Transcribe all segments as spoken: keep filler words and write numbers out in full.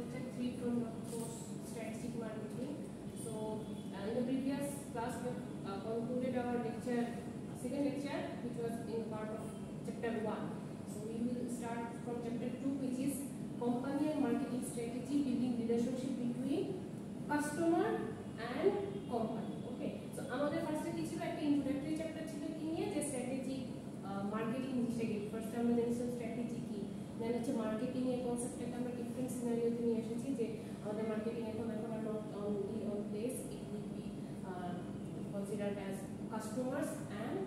lecture three from the course Strategic Marketing. So uh, in the previous class we uh, concluded our lecture, second lecture, which was in part of chapter one. So we will start from chapter two, which is company and marketing strategy, building relationship between customer and company. Okay, so আমাদের ফার্স্টে কি ছিল, একটা introductory chapter ছিল কি নিয়ে, যে strategy marketing জিনিসটা কি। ফার্স্ট আমরা জেনেছিলাম স্ট্র্যাটেজি কি, দেন হচ্ছে মার্কেটিং এর কনসেপ্টটাকে আমরা ডিফারেন্ট সিনারিওতে নিয়ে এসেছি, যে আমাদের মার্কেটিং এখন এখন আর not only on place, it will be considered as customers and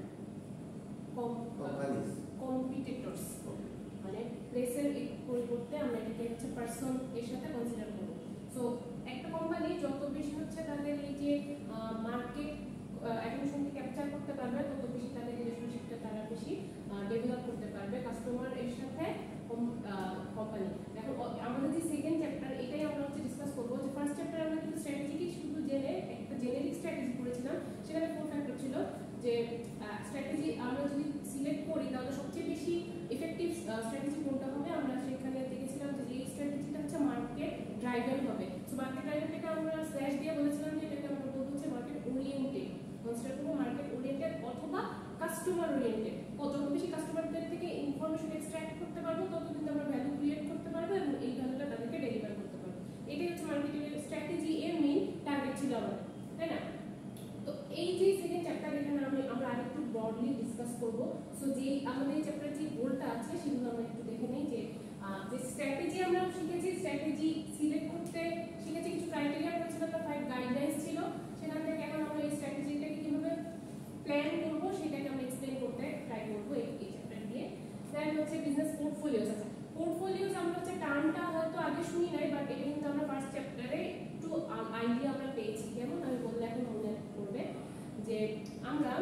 competitors, মানে প্লেসের পরিবর্তে আমরা এটাকে হচ্ছে পারসন এর সাথে কনসিডার করব। সো একটা কোম্পানি যত বেশি হচ্ছে তাদের এই যে মার্কেট অ্যাটেনশনকে ক্যাপচার করতে পারবে, তত বেশি তাদের রিলেশনশিপটা তারা বেশি ডেভেলপ করতে পারবে কাস্টমার এর সাথে কোম্পানি। এখন আমাদের যে সেকেন্ড চ্যাপ্টার, এটাই আমরা হচ্ছে ডিসকাস করবো। যে ফার্স্ট চ্যাপ্টার আমরা কিন্তু স্ট্র্যাটেজি শুধু জেনে একটা জেনেরিক স্ট্র্যাটেজি পড়েছিলাম, সেখানে ফোর ফ্যাক্টর ছিল, যে স্ট্র্যাটেজি আমরা যদি সিলেক্ট করি তাহলে সবচেয়ে বেশি ইফেক্টিভ স্ট্র্যাটেজি কোনটা হবে, আমরা সেখানে দেখেছিলাম যে এই স্ট্র্যাটেজিটা হচ্ছে মার্কেট ড্রাইভেন হবে। সো মার্কেট ড্রাইভেনটাকে আমরা স্ল্যাশ দিয়ে বলেছিলাম যে এটাকে আমরা বলবো হচ্ছে মার্কেট ওরিয়েন্টেড, কনসিডার করবো মার্কেট ওরিয়েন্টেড অথবা কাস্টমার ওরিয়েন্টেড। যত বেশি কাস্টমারদের থেকে ইনফরমেশন এক্সট্রাক্ট করতে পারবো, তত কিন্তু আমরা ভ্যালু ক্রিয়েট করতে পারবো এবং এই ভ্যালুটা তাদেরকে ডেলিভার করতে পারবো। এটাই হচ্ছে মার্কেটিং এর স্ট্র্যাটেজি এর মেইন টার্গেট ছিল আমাদের, তাই না? তো এই যে সেকেন্ড চ্যাপ্টার, এখানে আমি আমরা আরেকটু ব্রডলি ডিসকাস করব। সো যে আমাদের এই চ্যাপ্টার যে গোলটা আছে সেগুলো আমরা একটু দেখে নেই। যে যে স্ট্র্যাটেজি আমরা শিখেছি, স্ট্র্যাটেজি সিলেক্ট করতে শিখেছি, কিছু ক্রাইটেরিয়া ছিল, তো ফাইভ গাইডলাইন্স ছিল। সেখান থেকে এখন আমরা এই স্ট্র্যাটেজিটাকে কিভাবে প্ল্যান করব সেটাকে আমরা এক্সপ্লেইন করতে ট্রাই করব এই চ্যাপ্টার দিয়ে। দেন হচ্ছে বিজনেস পোর্টফোলিওস আছে। পোর্টফোলিওস আমরা হচ্ছে টার্মটা হয়তো আগে শুনি নাই, বাট এটা কিন্তু আমরা ফার্স্ট চ্যাপ্টারে একটু আইডিয়া আমরা পেয়েছি। যেমন আমি বললে এখন মনে করবে যে আমরা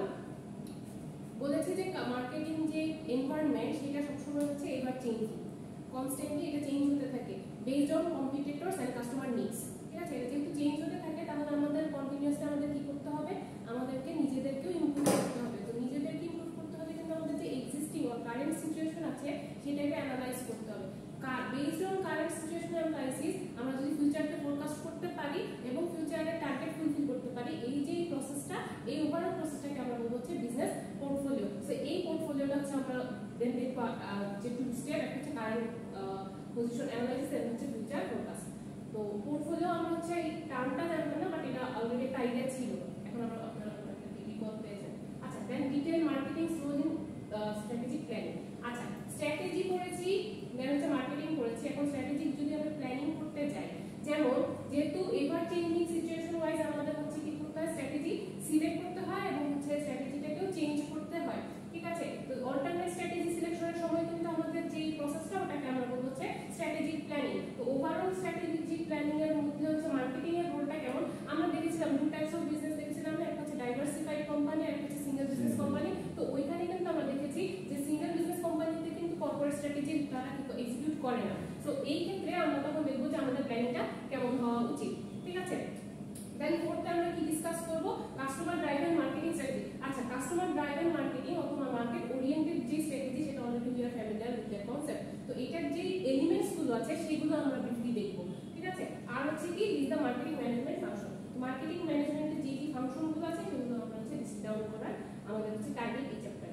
বলেছি যে মার্কেটিং যে এনভায়রনমেন্ট সেটা সবসময় হচ্ছে এবার চেঞ্জিং, কনস্ট্যান্টলি এটা চেঞ্জ হতে থাকে based on competitors and customer needs. ঠিক আছে, এটা যেহেতু চেঞ্জ হতে থাকে তাহলে আমাদের কন্টিনিউয়াসলি আমাদের কি করতে হবে, আমাদেরকে নিজেদেরকেও ইমপ্রুভ করতে হবে। তো নিজেদেরকে ইমপ্রুভ করতে হলে কিন্তু আমাদের যে এক্সিস্টিং অর কারেন্ট সিচুয়েশন আছে সেটাকে অ্যানালাইজ করতে হবে। Based on current situation analysis আমরা যদি ফিউচারকে ফোরকাস্ট করতে পারি এবং ফিউচারের টার্গেট ফুলফিল করতে পারি, এই যে প্রসেসটা, এই ওভারঅল প্রসেসটাকে আমরা বলবো হচ্ছে বিজনেস পোর্টফোলিও। সো এই পোর্টফোলিওটা হচ্ছে আমরা দেন দেখব যে টু স্টেপ, একটা হচ্ছে কারেন্ট পজিশন অ্যানালাইসিস এবং হচ্ছে ফিউচার ফোরকাস্ট। তো পোর্টফোলিও আমরা হচ্ছে এই টার্মটা জানতাম না, বাট এটা অলরেডি একটা আইডিয়া ছিল, এখন আমরা আপনারা একটা রিকল পেয়েছেন। আচ্ছা, then detail marketing slogan strategic planning. আচ্ছা, স্ট্র্যাটেজি করেছি, দেন হচ্ছে মার্কেটিং করেছি, এখন স্ট্র্যাটেজি যদি আমরা প্ল্যানিং করতে যাই, যেমন যেহেতু এভার চেঞ্জিং সিচুয়েশন ওয়াইজ আমাদের হচ্ছে কি করতে হয়, স্ট্র্যাটেজি সিলেক্ট করতে হয় এবং হচ্ছে স্ট্র্যাটেজিটাকেও চেঞ্জ করতে হয়। ঠিক আছে, তো অল্টারনেট স্ট্র্যাটেজি সিলেকশনের সময় কিন্তু আমাদের যে প্রসেসটা ওটাকে আমরা বলবো হচ্ছে স্ট্র্যাটেজিক প্ল্যানিং। তো ওভারঅল স্ট্র্যাটেজিক প্ল্যানিং এর মধ্যে হচ্ছে মার্কেটিং এর রোলটা কেমন আমরা দেখেছিলাম, টু টাইপস অফ বিজনেস দেখেছিলাম, একটা হচ্ছে ডাইভার্সিফাইড কোম্পানি আর একটা হচ্ছে সিঙ্গেল বিজনেস কোম্পানি। তো ওইখানে কিন্তু আমরা দেখেছি যে সিঙ্গেল বিজনেস কোম্পানিতে কিন্তু কর্পোরেট স্ট্র্যাটেজি তারা এক্সিকিউট করে না। সো এই ক্ষেত্রে আমরা তখন দেখবো যে আমাদের প্ল্যানিংটা কেমন হওয়া উচিত। ঠিক আছে, দেন ফোর্থে আমরা কি ডিসকাস করব, কাস্টমার ড্রাইভেন মার্কেটিং স্ট্র্যাটেজি। আচ্ছা, কাস্টমার ড্রাইভেন মার্কেটিং অথবা মার্কেট ওরিয়েন্টেড যে স্ট্র্যাটেজি, সেটা already we are familiar with that concept. তো এটার যে এলিমেন্টস গুলো আছে সেগুলো আমরা ব্রিফলি দেখব। ঠিক আছে, আর হচ্ছে কি is the marketing management function. Marketing ম্যানেজমেন্টের যে যে ফাংশনগুলো আছে সেগুলো আমরা হচ্ছে লিস্ট ডাউন করার আমাদের হচ্ছে টার্গেট এই চ্যাপ্টারে।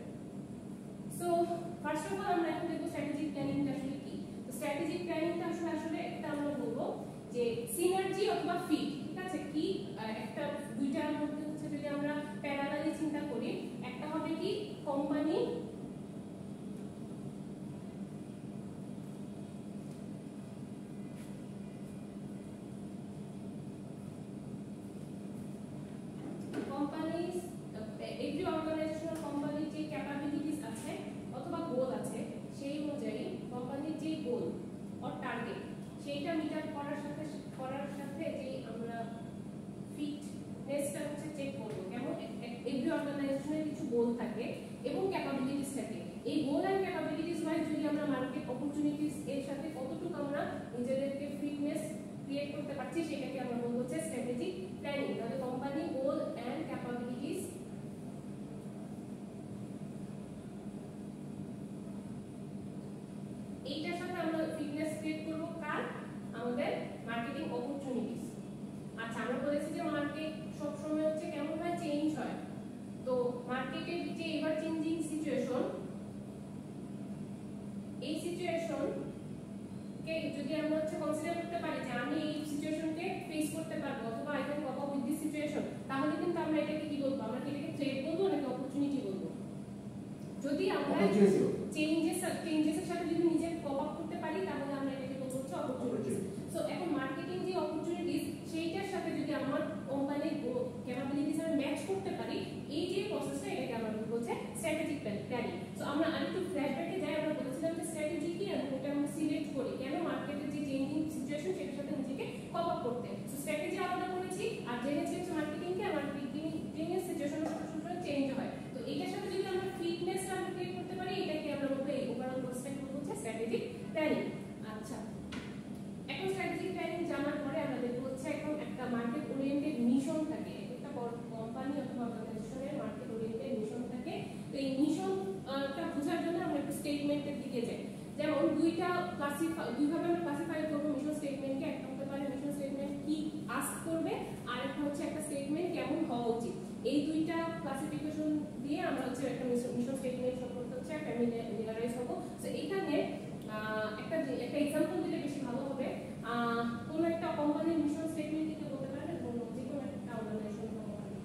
সো ফার্স্ট অফ অল আমরা এখন দেখব স্ট্র্যাটেজিক প্ল্যানিংটা আসলে কি। তো স্ট্র্যাটেজিক প্ল্যানিংটা আসলে আসলে একটা আমরা বলবো যে সিনার্জি অথবা ফিট। ঠিক আছে, কি একটা দুইটার মধ্যে হচ্ছে যদি আমরা প্যারালালি চিন্তা করি, একটা হবে কি কোম্পানি কোম্পানিজ এভরি অর্গানাইজেশন কোম্পানির যে ক্যাপাবিলিটিস আছে অথবা গোল আছে, সেই অনুযায়ী কোম্পানির যে গোল অর টার্গেট সেইটা মিট আপ করার সাথে করার সাথে যে আমরা ফিটনেসটা হচ্ছে চেক করব। কেমন, এভরি অর্গানাইজেশনের কিছু গোল থাকে এবং ক্যাপাবিলিটিস থাকে। এই গোল এন্ড ক্যাপাবিলিটিস ওয়াইজ যদি আমরা মার্কেট অপরচুনিটিস এর সাথে কতটুকু আমরা নিজেদেরকে ফিটনেস ক্রিয়েট করতে পারছি, সেটাকে আমরা বলবো হচ্ছে স্ট্র্যাটেজিক প্ল্যানিং। তাহলে কোম্পানি গোল এন্ড ক্যাপাবিলিটিস এইটার সাথে আমরা ফিটনেস ক্রিয়েট করব কার, আমাদের আচ্ছা আমরা বলেছি যে মার্কেট সব সময় হচ্ছে কেমন হয় চেঞ্জ হয় তো মার্কেটের যে এভার চেঞ্জিং সিচুয়েশন এই সিচুয়েশন কে যদি আমরা হচ্ছে কনসিডার করতে পারি যে আমি এই সিচুয়েশনকে ফেস করতে পারবো অথবা I can cope up with this situation তাহলে কিন্তু আমরা এটাকে কি বলবো আমরা কি এটাকে থ্রেট বলবো নাকি অপরচুনিটি বলবো যদি আমরা চেঞ্জেস চেঞ্জেসের সাথে যদি নিজে কপ আপ করতে পারি তাহলে আমরা এটাকে বলবো হচ্ছে অপরচুনিটি সো এখন মার্কেটিং যে অপরচুনিটিস সেইটার সাথে যদি আমার কোম্পানির ক্যাপাবিলিটিস আমি ম্যাচ করতে পারি এই যে প্রসেসটা এটাকে আমরা বলবো হচ্ছে স্ট্র্যাটেজিক প্ল্যানিং সো আমরা আরেকটু ফ্ল্যাশব্যাকে যাই আমরা বলেছিলাম যে স্ট্র্যাটেজি কি এবং ওটা আমরা সিলেক্ট করি কেন মার্কেটের যে চেঞ্জিং সিচুয়েশন সেটার সাথে নিজেকে কপ আপ করতে সো স্ট্র্যাটেজি আলাদা করেছি আর জেনেছি হচ্ছে মার্কেটিং কে আর মার্কেটিং এর সিচুয়েশনের সাথে সাথে চেঞ্জ হয় তো এটার সাথে যদি আমরা ফিটনেস আমরা ক্রিয়েট করতে পারি এটাকে আমরা বলবো এই ওভারঅল প্রসেসটাকে বলবো হচ্ছে স্ট্র্যাটেজিক প্ল্যানিং আচ্ছা এখন স্ট্র্যাটেজিক প্ল্যানিং জানার পরে আমরা দেখব হচ্ছে এখন একটা মার্কেট ওরিয়েন্টেড মিশন থাকে একটা কোম্পানি অথবা অর্গানাইজেশনের মার্কেট ওরিয়েন্টেড মিশন থাকে তো এই মিশনটা বোঝার জন্য আমরা একটু স্টেটমেন্টের দিকে যাই যেমন দুইটা ক্লাসিফাই দুইভাবে আমরা ক্লাসিফাই করব মিশন স্টেটমেন্টকে একটা হতে পারে মিশন স্টেটমেন্ট কি আস্ক করবে আর একটা হচ্ছে একটা স্টেটমেন্ট কেমন হওয়া উচিত এই দুইটা ক্লাসিফিকেশন দিয়ে আমরা হচ্ছে একটা মিশন স্টেটমেন্ট সম্পর্কে হচ্ছে ফ্যামিলিয়ারাইজ হব সো এখানে একটা একটা एग्जांपल দিলে বেশি ভালো হবে কোন একটা কোম্পানির মিশন স্টেটমেন্ট দিতে বলতে পারেন কোন যে কোন একটা অর্গানাইজেশন কোম্পানি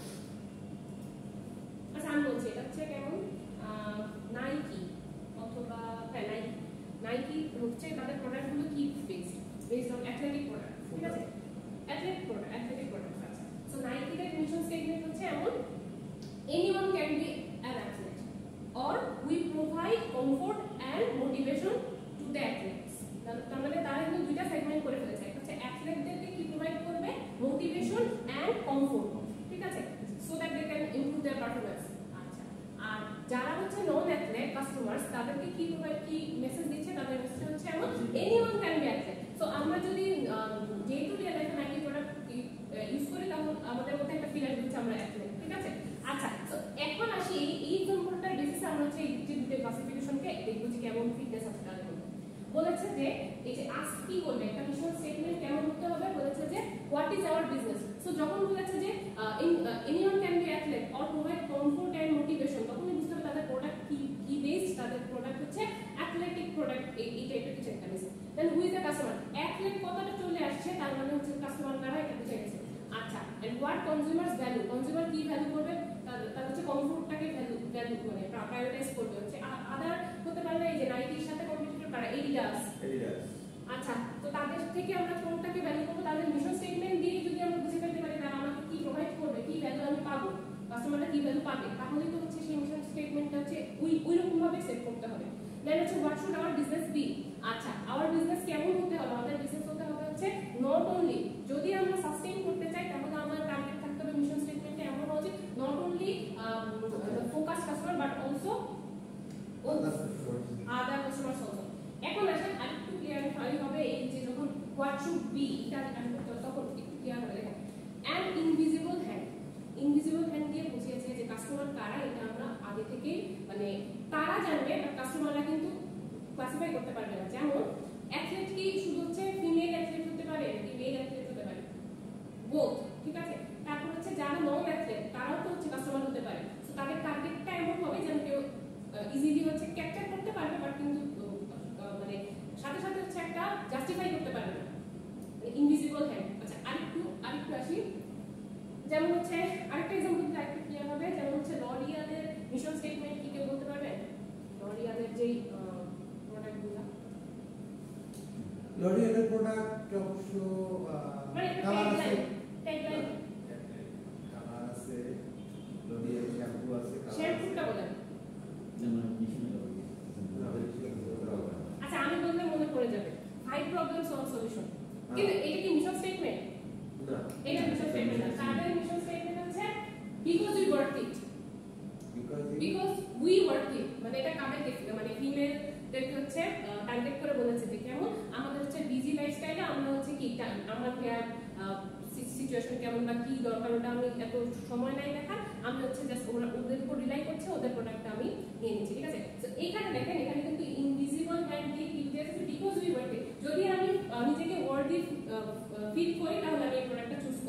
আচ্ছা আমি বলছি এটা হচ্ছে কেমন নাইকি অথবা হ্যাঁ নাইকি নাইকি হচ্ছে তাদের প্রোডাক্টগুলো কি based based on athletic product ঠিক আছে অ্যাথলেটিক প্রোডাক্ট অ্যাথলেটিক প্রোডাক্ট আচ্ছা সো নাইকির মিশন স্টেটমেন্ট হচ্ছে এমন anyone can be an athlete or we provide comfort and motivation to the athletes তার মানে তারা কিন্তু দুইটা সেগমেন্ট করে ফেলেছে একটা হচ্ছে অ্যাথলেটদেরকে কি প্রোভাইড করবে মোটিভেশন এন্ড কমফোর্ট ঠিক আছে so that they can improve their performance আচ্ছা আর যারা হচ্ছে নন অ্যাথলেট কাস্টমারস তাদেরকে কি প্রোভাইড কি মেসেজ দিচ্ছে তাদের মেসেজ হচ্ছে এমন anyone can be athlete so আমরা যদি যেহেতু রিয়েল লাইফে নাইকি প্রোডাক্ট ইউজ করি তাহলে আমাদের মধ্যে একটা ফিল আসবে হচ্ছে আমরা অ্যাথলেট ঠিক আছে আচ্ছা তো এখন আসি এই এই এক্সাম্পলটার বেসিসে আমরা হচ্ছে এই যে দুটো ক্লাসিফিকেশনকে দেখব যে কেমন ফিটনেস আছে তাদের মধ্যে বলেছে যে এই যে আস্ক কি করবে একটা মিশন স্টেটমেন্ট কেমন হতে হবে বলেছে যে what is our business so যখন বলেছে যে anyone can be athlete or provide comfort and motivation তখন বুঝতে হবে তাদের প্রোডাক্ট কি কি বেসড তাদের প্রোডাক্ট হচ্ছে অ্যাথলেটিক প্রোডাক্ট এই এই টাইপের কিছু একটা basis then who is the customer athlete কথাটা চলে আসছে তার মানে হচ্ছে কাস্টমার কারা এটা বুঝে গেছে আচ্ছা and what consumers value consumer কি ভ্যালু করবে তার হচ্ছে কমফোর্টটাকে ভ্যালু ভ্যালু মানে প্রায়োরিটাইজ করবে হচ্ছে আদার হতে পারে এই যে নাইকির সাথে কম্পিটিটর কারা এডিডাস এডিডাস আচ্ছা তো তাদের থেকে আমরা কোনটাকে ভ্যালু করব তাদের মিশন স্টেটমেন্ট দিয়ে যদি আমরা বুঝে ফেলতে পারি তারা আমাকে কি প্রোভাইড করবে কি ভ্যালু আমি পাবো কাস্টমাররা কি ভ্যালু পাবে তাহলে তো হচ্ছে সেই মিশন স্টেটমেন্টটা হচ্ছে ওই ওই রকম ভাবে সেট করতে হবে দেন হচ্ছে what should our business be আচ্ছা আওয়ার বিজনেস কেমন হতে হবে আমাদের বিজনেস হতে হবে হচ্ছে নট অনলি যদি আমরা সাস্টেইন করতে চাই তাহলে আমাদের টার্গেট থাকতে হবে মিশন স্টেটমেন্টে এমন হওয়া উচিত not only focus customer but also other customers also এখন আসেন আরেকটু ক্লিয়ারিফাই হবে এই যে যখন হোয়াট শুড বি এটা তখন একটু ক্লিয়ার হবে দেখেন an invisible hand invisible hand দিয়ে বুঝিয়েছে যে কাস্টমার কারা এটা আমরা আগে থেকেই মানে তারা জানবে বাট কাস্টমাররা কিন্তু ক্লাসিফাই করতে পারবে না যেমন অ্যাথলেট কি শুধু হচ্ছে ফিমেল অ্যাথলেট হতে পারে নাকি মেল অ্যাথলেট হতে পারে বোথ ঠিক আছে তারপর হচ্ছে যারা নন অ্যাথলেট তারাও তো হচ্ছে কাস্টমার হতে পারে সো তাদের টার্গেটটা এমন হবে যেন কেউ ইজিলি হচ্ছে ক্যাপচার করতে পারবে বাট কিন্তু মানে সাথে সাথে হচ্ছে একটা জাস্টিফাই করতে পারবে না ইনভিজিবল হ্যান্ড আচ্ছা আরেকটু আরেকটু আসি যেমন হচ্ছে আরেকটা एग्जांपल দিলে আরেকটু ক্লিয়ার হবে যেমন হচ্ছে লরিয়ালের মিশন স্টেটমেন্ট কি কেউ বলতে পারবেন লরিয়ালের যেই প্রোডাক্টগুলো লরিয়ালের প্রোডাক্ট অবশ্য কালার আছে ট্যাগলাইন কালার আছে লরিয়াল শ্যাম্পু আছে শ্যাম্পুটা বলেন আচ্ছা আমি বললে মনে পড়ে যাবে ফাইভ প্রবলেম সলভ সলিউশন কিন্তু এটা কি মিশন স্টেটমেন্ট না এটা মিশন স্টেটমেন্ট না তাদের মিশন স্টেটমেন্ট হচ্ছে because we work it because we work it মানে এটা কাকে দেখতে মানে ফিমেল দেখতে হচ্ছে টার্গেট করে বলেছে যে কেমন আমাদের হচ্ছে বিজি লাইফস্টাইলে আমরা হচ্ছে কি আমার কেয়ার সিচুয়েশন কেমন বা কি দরকার ওটা আমি এত সময় নাই দেখা আমি হচ্ছে জাস্ট ওরা ওদের উপর রিলাই করছে ওদের প্রোডাক্টটা আমি নিয়ে নিচ্ছি ঠিক আছে তো এইখানে দেখেন এখানে কিন্তু ইনভিজিবল হ্যান্ড দিয়ে কি দিয়েছে বিকজ উই ওয়ার্ক ইট যদি আমি নিজেকে ওয়ার্ডি ফিল করি তাহলে আমি এই প্রোডাক্টটা চুজ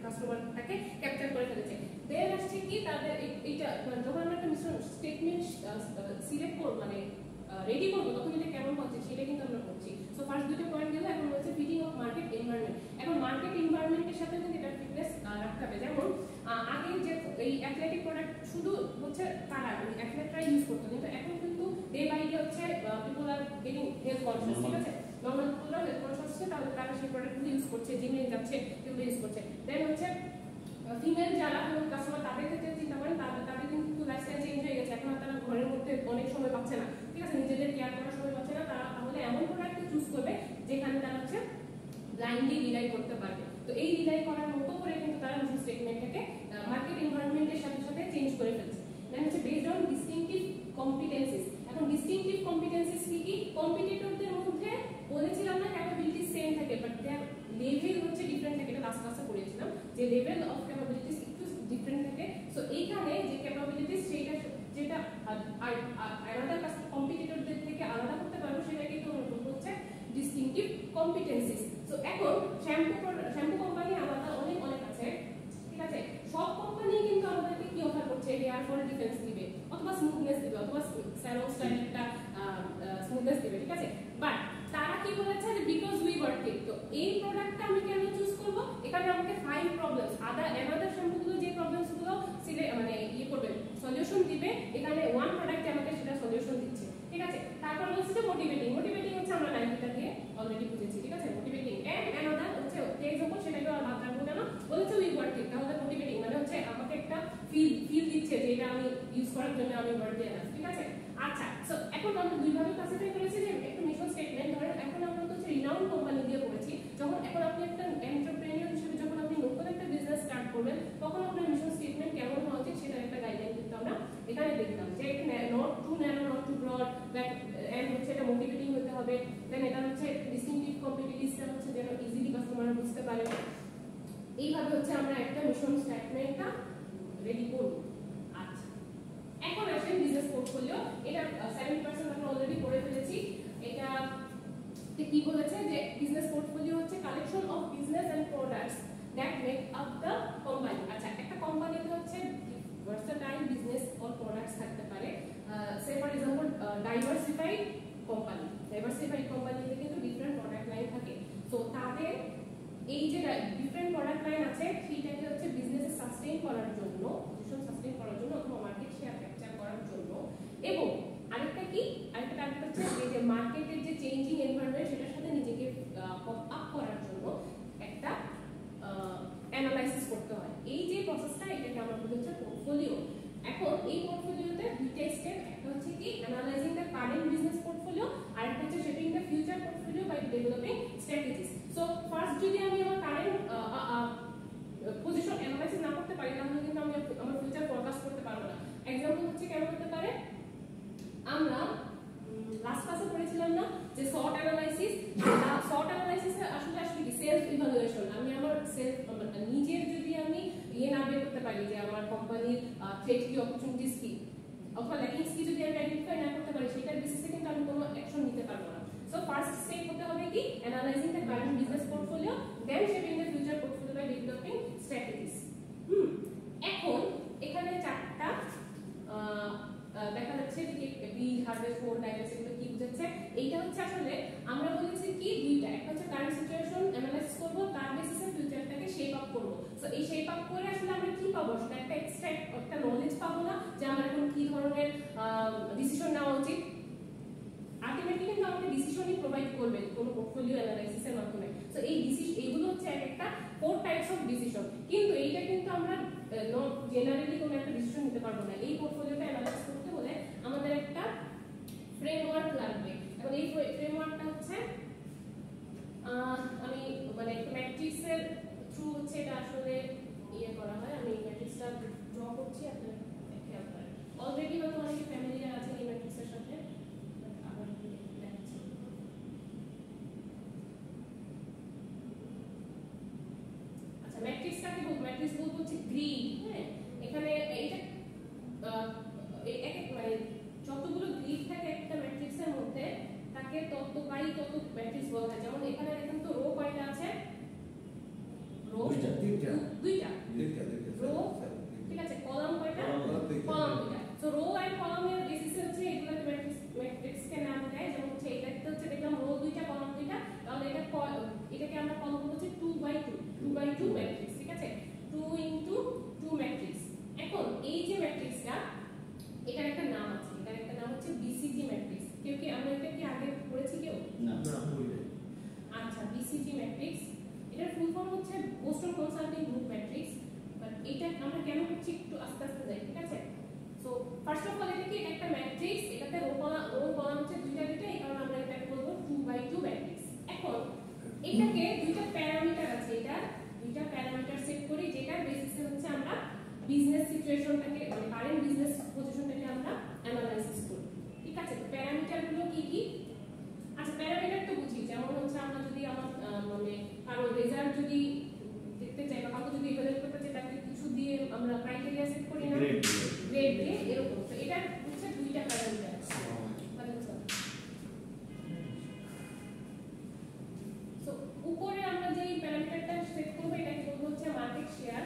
কাস্টমারটাকে ক্যাপচার করে ফেলেছে। দেন আসছে কি তাদের এইটা যখন আমরা একটা মিশন স্টেটমেন্ট সিলেক্ট করব মানে রেডি করব তখন এটা কেমন হচ্ছে সেটা কিন্তু আমরা করছি। সো ফার্স্ট দুটো পয়েন্ট গেল, এখন হচ্ছে ফিটিং অফ মার্কেট এনভায়রনমেন্ট। এখন মার্কেট এনভায়রনমেন্টের সাথে কিন্তু এটা ফিটনেস রাখতে হবে। যেমন আগে যে এই অ্যাথলেটিক প্রোডাক্ট শুধু হচ্ছে তারা অ্যাথলেটরা ইউজ করতো, কিন্তু এখন কিন্তু ডে বাই ডে হচ্ছে people are getting health conscious, ঠিক আছে, নর্মাল পিপলরা হেলথ কনসিয়াস হচ্ছে, তাহলে তারা সেই প্রোডাক্টগুলো ইউজ করছে, জিমে যাচ্ছে, এগুলো ইউজ করছে। দেন হচ্ছে ফিমেল যারা কাস্টমার তাদের ক্ষেত্রে চিন্তা করেন, তাদের তাদের কিন্তু লাইফস্টাইল চেঞ্জ হয়ে গেছে, এখন তারা ঘরের মধ্যে অনেক সময় পাচ্ছে না, ঠিক আছে, নিজেদের কেয়ার করার সময় পাচ্ছে না, তারা তাহলে এমন প্রোডাক্ট চুজ করবে যেখানে তারা হচ্ছে ব্লাইন্ডলি রিলাই করতে পারবে। তো এই রিলাই করার মতো করে কিন্তু তারা মিশন স্টেটমেন্টটাকে মার্কেট এনভায়রনমেন্টের সাথে সাথে চেঞ্জ করে ফেলছে। দেন হচ্ছে বেসড অন ডিস্টিংটিভ কম্পিটেন্সিস। এখন ডিস্টিংটিভ কম্পিটেন্সিস কি কি? কম্পিটিটরদের মধ্যে বলেছিলাম না ক্যাপাবিলিটি সেম থাকে, বাট দেয়ার লেভেল হচ্ছে ডিফারেন্ট থাকে। এটা লাস্ট ক্লাসে পড়েছিলাম যে লেভেল অফ ক্যাপাবিলিটিস একটু ডিফারেন্ট থাকে। সো এইখানে যে ক্যাপাবিলিটিস সেটা যেটা আলাদা কম্পিটিটরদের থেকে আলাদা করতে পারবো সেটাকে তো হচ্ছে ডিস্টিংটিভ কম্পিটেন্সিস। সো এখন শ্যাম্পু শ্যাম্পু কোম্পানি আলাদা অনেক অনেক আছে, ঠিক আছে, সব কোম্পানি কিন্তু আমাদেরকে কি অফার করছে? হেয়ার ফল ডিফেন্স দিবে, অথবা স্মুথনেস দিবে, অথবা স্যালন স্টাইল একটা স্মুথনেস দিবে, ঠিক আছে, বাট তারা কি বলেছে যে বিকজ উই ওয়ার্ক ইট, তো এই প্রোডাক্টটা আমি কেন চুজ করব? এখানে আমাকে ফাইভ প্রবলেমস আদার অ্যানাদার শ্যাম্পুগুলো যে প্রবলেমস গুলো সিলে মানে ইয়ে করবে সলিউশন দিবে, এখানে ওয়ান প্রোডাক্টে আমাকে সেটা সলিউশন দিচ্ছে, ঠিক আছে। তারপর হচ্ছে যে মোটিভেটিং। মোটিভেটিং হচ্ছে আমরা নাইনটা দিয়ে অলরেডি বুঝেছি, ঠিক আছে, মোটিভেটিং এন্ড অ্যানাদার হচ্ছে এক্সাম্পল, সেটাকে আর বাদ রাখবো কেন, বলেছে উই ওয়ার্ক ইট, তাহলে মোটিভেটিং মানে হচ্ছে আমাকে একটা ফিল ফিল দিচ্ছে যে এটা আমি ইউজ করার জন্য আমি ওয়ার্ক দিয়ে আছি, ঠিক আছে। আচ্ছা, সো এখন আমরা দুই ভাবে ক্লাসিফাই করেছি যে একটা মিশন স্টেটমেন্ট ধরেন এখন আমরা তো হচ্ছে রিনাউন্ড কোম্পানি দিয়ে পড়েছি, যখন এখন আপনি একটা এন্টারপ্রেনিয়র হিসেবে যখন আপনি নতুন একটা বিজনেস স্টার্ট করবেন তখন আপনার মিশন স্টেটমেন্ট কেমন হওয়া উচিত সেটার একটা গাইডলাইন কিন্তু আমরা এখানে দেখলাম যে not too narrow, not too broad, and হচ্ছে এটা মোটিভেটিং হতে হবে, দেন এটা হচ্ছে ডিস্টিংটিভ কম্পিটিটিভসটা হচ্ছে যেন ইজিলি কাস্টমাররা বুঝতে পারে। এইভাবে হচ্ছে আমরা একটা মিশন স্টেটমেন্টটা রেডি করব। আচ্ছা, এখন আসেন বিজনেস পোর্টফোলিও। এটা সেভেন্টি পার্সেন্ট আমরা অলরেডি পড়ে ফেলেছি। এটা কি বলেছে যে বিজনেস পোর্টফোলিও হচ্ছে collection of business and products that make up the company. আচ্ছা, একটা কোম্পানিতে হচ্ছে ভার্সেটাইল বিজনেস অর প্রোডাক্টস থাকতে পারে। Say for example diversified company, diversified কোম্পানিতে কিন্তু ডিফারেন্ট প্রোডাক্ট লাইন থাকে। তো তাদের এই যে ডিফারেন্ট প্রোডাক্ট লাইন আছে সেইটাকে হচ্ছে বিজনেসে সাস্টেইন করার জন্য, পজিশন সাস্টেইন করার জন্য অথবা মার্কেট শেয়ার ক্যাপচার করার জন্য, এবং আরেকটা কি আরেকটা টার্গেট হচ্ছে যে মার্কেটের যে চেঞ্জিং এনভায়রনমেন্ট সেটার সাথে নিজেকে কপ আপ করার জন্য একটা অ্যানালাইসিস করতে হয়। এই যে প্রসেসটা এটাকে আমরা বলি হচ্ছে পোর্টফোলিও। এখন এই পোর্টফোলিওতে দুইটা স্টেপ, একটা হচ্ছে কি analysing the current business portfolio, আর একটা হচ্ছে shaping the future portfolio by developing strategies. So first যদি আমি আমার কারেন্ট পজিশন অ্যানালাইসিস না করতে পারি তাহলে কিন্তু আমি আমার ফিউচার ফরকাস্ট করতে পারবো না। এক্সাম্পল হচ্ছে কেমন হতে পারে, আমরা লাস্ট ক্লাসে পড়েছিলাম না যে সর্ট অ্যানালাইসিস। সর্ট অ্যানালাইসিস আসলে আসলে কি সেলফ ইভালুয়েশন। আমি আমার সেলফ নিজের যদি আমি ইয়ে না বের করতে পারি যে আমার কোম্পানির থ্রেট কি, অপরচুনিটিস কি, অথবা ল্যাকিংস কি যদি আমি আইডেন্টিফাই না করতে পারি সেটার বেসিসে কিন্তু আমি কোনো অ্যাকশন নিতে পারবো না। সো ফার্স্ট স্টেপ হতে হবে কি analysing the current business portfolio, then shaping the future portfolio by developing strategies. Hmm এখন এখানে চারটা দেখা যাচ্ছে যে বি হার্ভেস্ট ফোর ডাইভার্স এগুলো কি বুঝাচ্ছে। এইটা হচ্ছে আসলে আমরা বলেছি কি দুইটা, একটা হচ্ছে কারেন্ট সিচুয়েশন অ্যানালাইসিস করব, তার বেসিসে ফিউচারটাকে শেপ আপ করব। সো এই শেপ আপ করে আসলে আমরা কি পাবো, সেটা একটা এক্সট্রাক্ট একটা নলেজ পাবো না যে আমার এখন কি ধরনের ডিসিশন নেওয়া উচিত। আলটিমেটলি কিন্তু আমাকে ডিসিশনই প্রোভাইড করবে কোনো পোর্টফোলিও অ্যানালাইসিসের মাধ্যমে। সো এই ডিসিশন এইগুলো হচ্ছে একটা ফোর টাইপস অফ ডিসিশন, কিন্তু এইটা কিন্তু আমরা নট জেনারেলি কোনো একটা ডিসিশন নিতে পারবো না। এই পোর্টফোলিওটা অ্যানালাইসিস করতে হলে আমাদের একটা ফ্রেমওয়ার্ক লাগবে। এখন এই ফ্রেমওয়ার্কটা হচ্ছে আমি মানে একটা ম্যাট্রিক্সের থ্রু হচ্ছে এটা আসলে ইয়ে করা হয়। আমি ম্যাট্রিক্সটা ড্র করছি, আপনারা খেয়াল করেন। অলরেডি হয়তো অনেকে ফ্যামিলিয়ার আছেন এই ম্যাট্রিক্সের সাথে। আচ্ছা, ম্যাট্রিক্সটাকে বলবো, ম্যাট্রিক্স বলবো হচ্ছে গ্রিড। হ্যাঁ, এখানে এইটা এক এক মানে যতগুলো গ্রিড থাকে একটা ম্যাট্রিক্সের মধ্যে তাকে তত বাই তত ম্যাট্রিক্স বলা হয়। যেমন এখানে দেখেন তো রো কয়টা আছে, রো দুইটা, দুইটা সো ফার্স্ট অফ অল এটা কি একটা ম্যাট্রিক্স, এটাতে রো কলাম রো কলাম হচ্ছে দুইটা দুইটা, এই কারণে আমরা এটাকে বলবো টু বাই টু ম্যাট্রিক্স। এখন এটাকে দুইটা প্যারামিটার আছে, এটা দুইটা প্যারামিটার সেট করি যেটার বেসিসে হচ্ছে আমরা বিজনেস সিচুয়েশনটাকে মানে কারেন্ট বিজনেস পজিশনটাকে আমরা অ্যানালাইসিস করি। ঠিক আছে, তো প্যারামিটারগুলো কি কি? আচ্ছা প্যারামিটার তো বুঝি, যেমন হচ্ছে আমরা যদি আমার মানে কারো রেজাল্ট যদি দেখতে চাই বা কাউকে যদি ইভালুয়েট করতে চাই তাকে কিছু দিয়ে আমরা ক্রাইটেরিয়া সেট করি না, গ্রেড দিয়ে এরকম। তো এটা হচ্ছে দুইটা প্যারামিটার। সো উপরে আমরা যে প্যারামিটারটা সেট করব এটাকে বলবো হচ্ছে মার্কেট শেয়ার,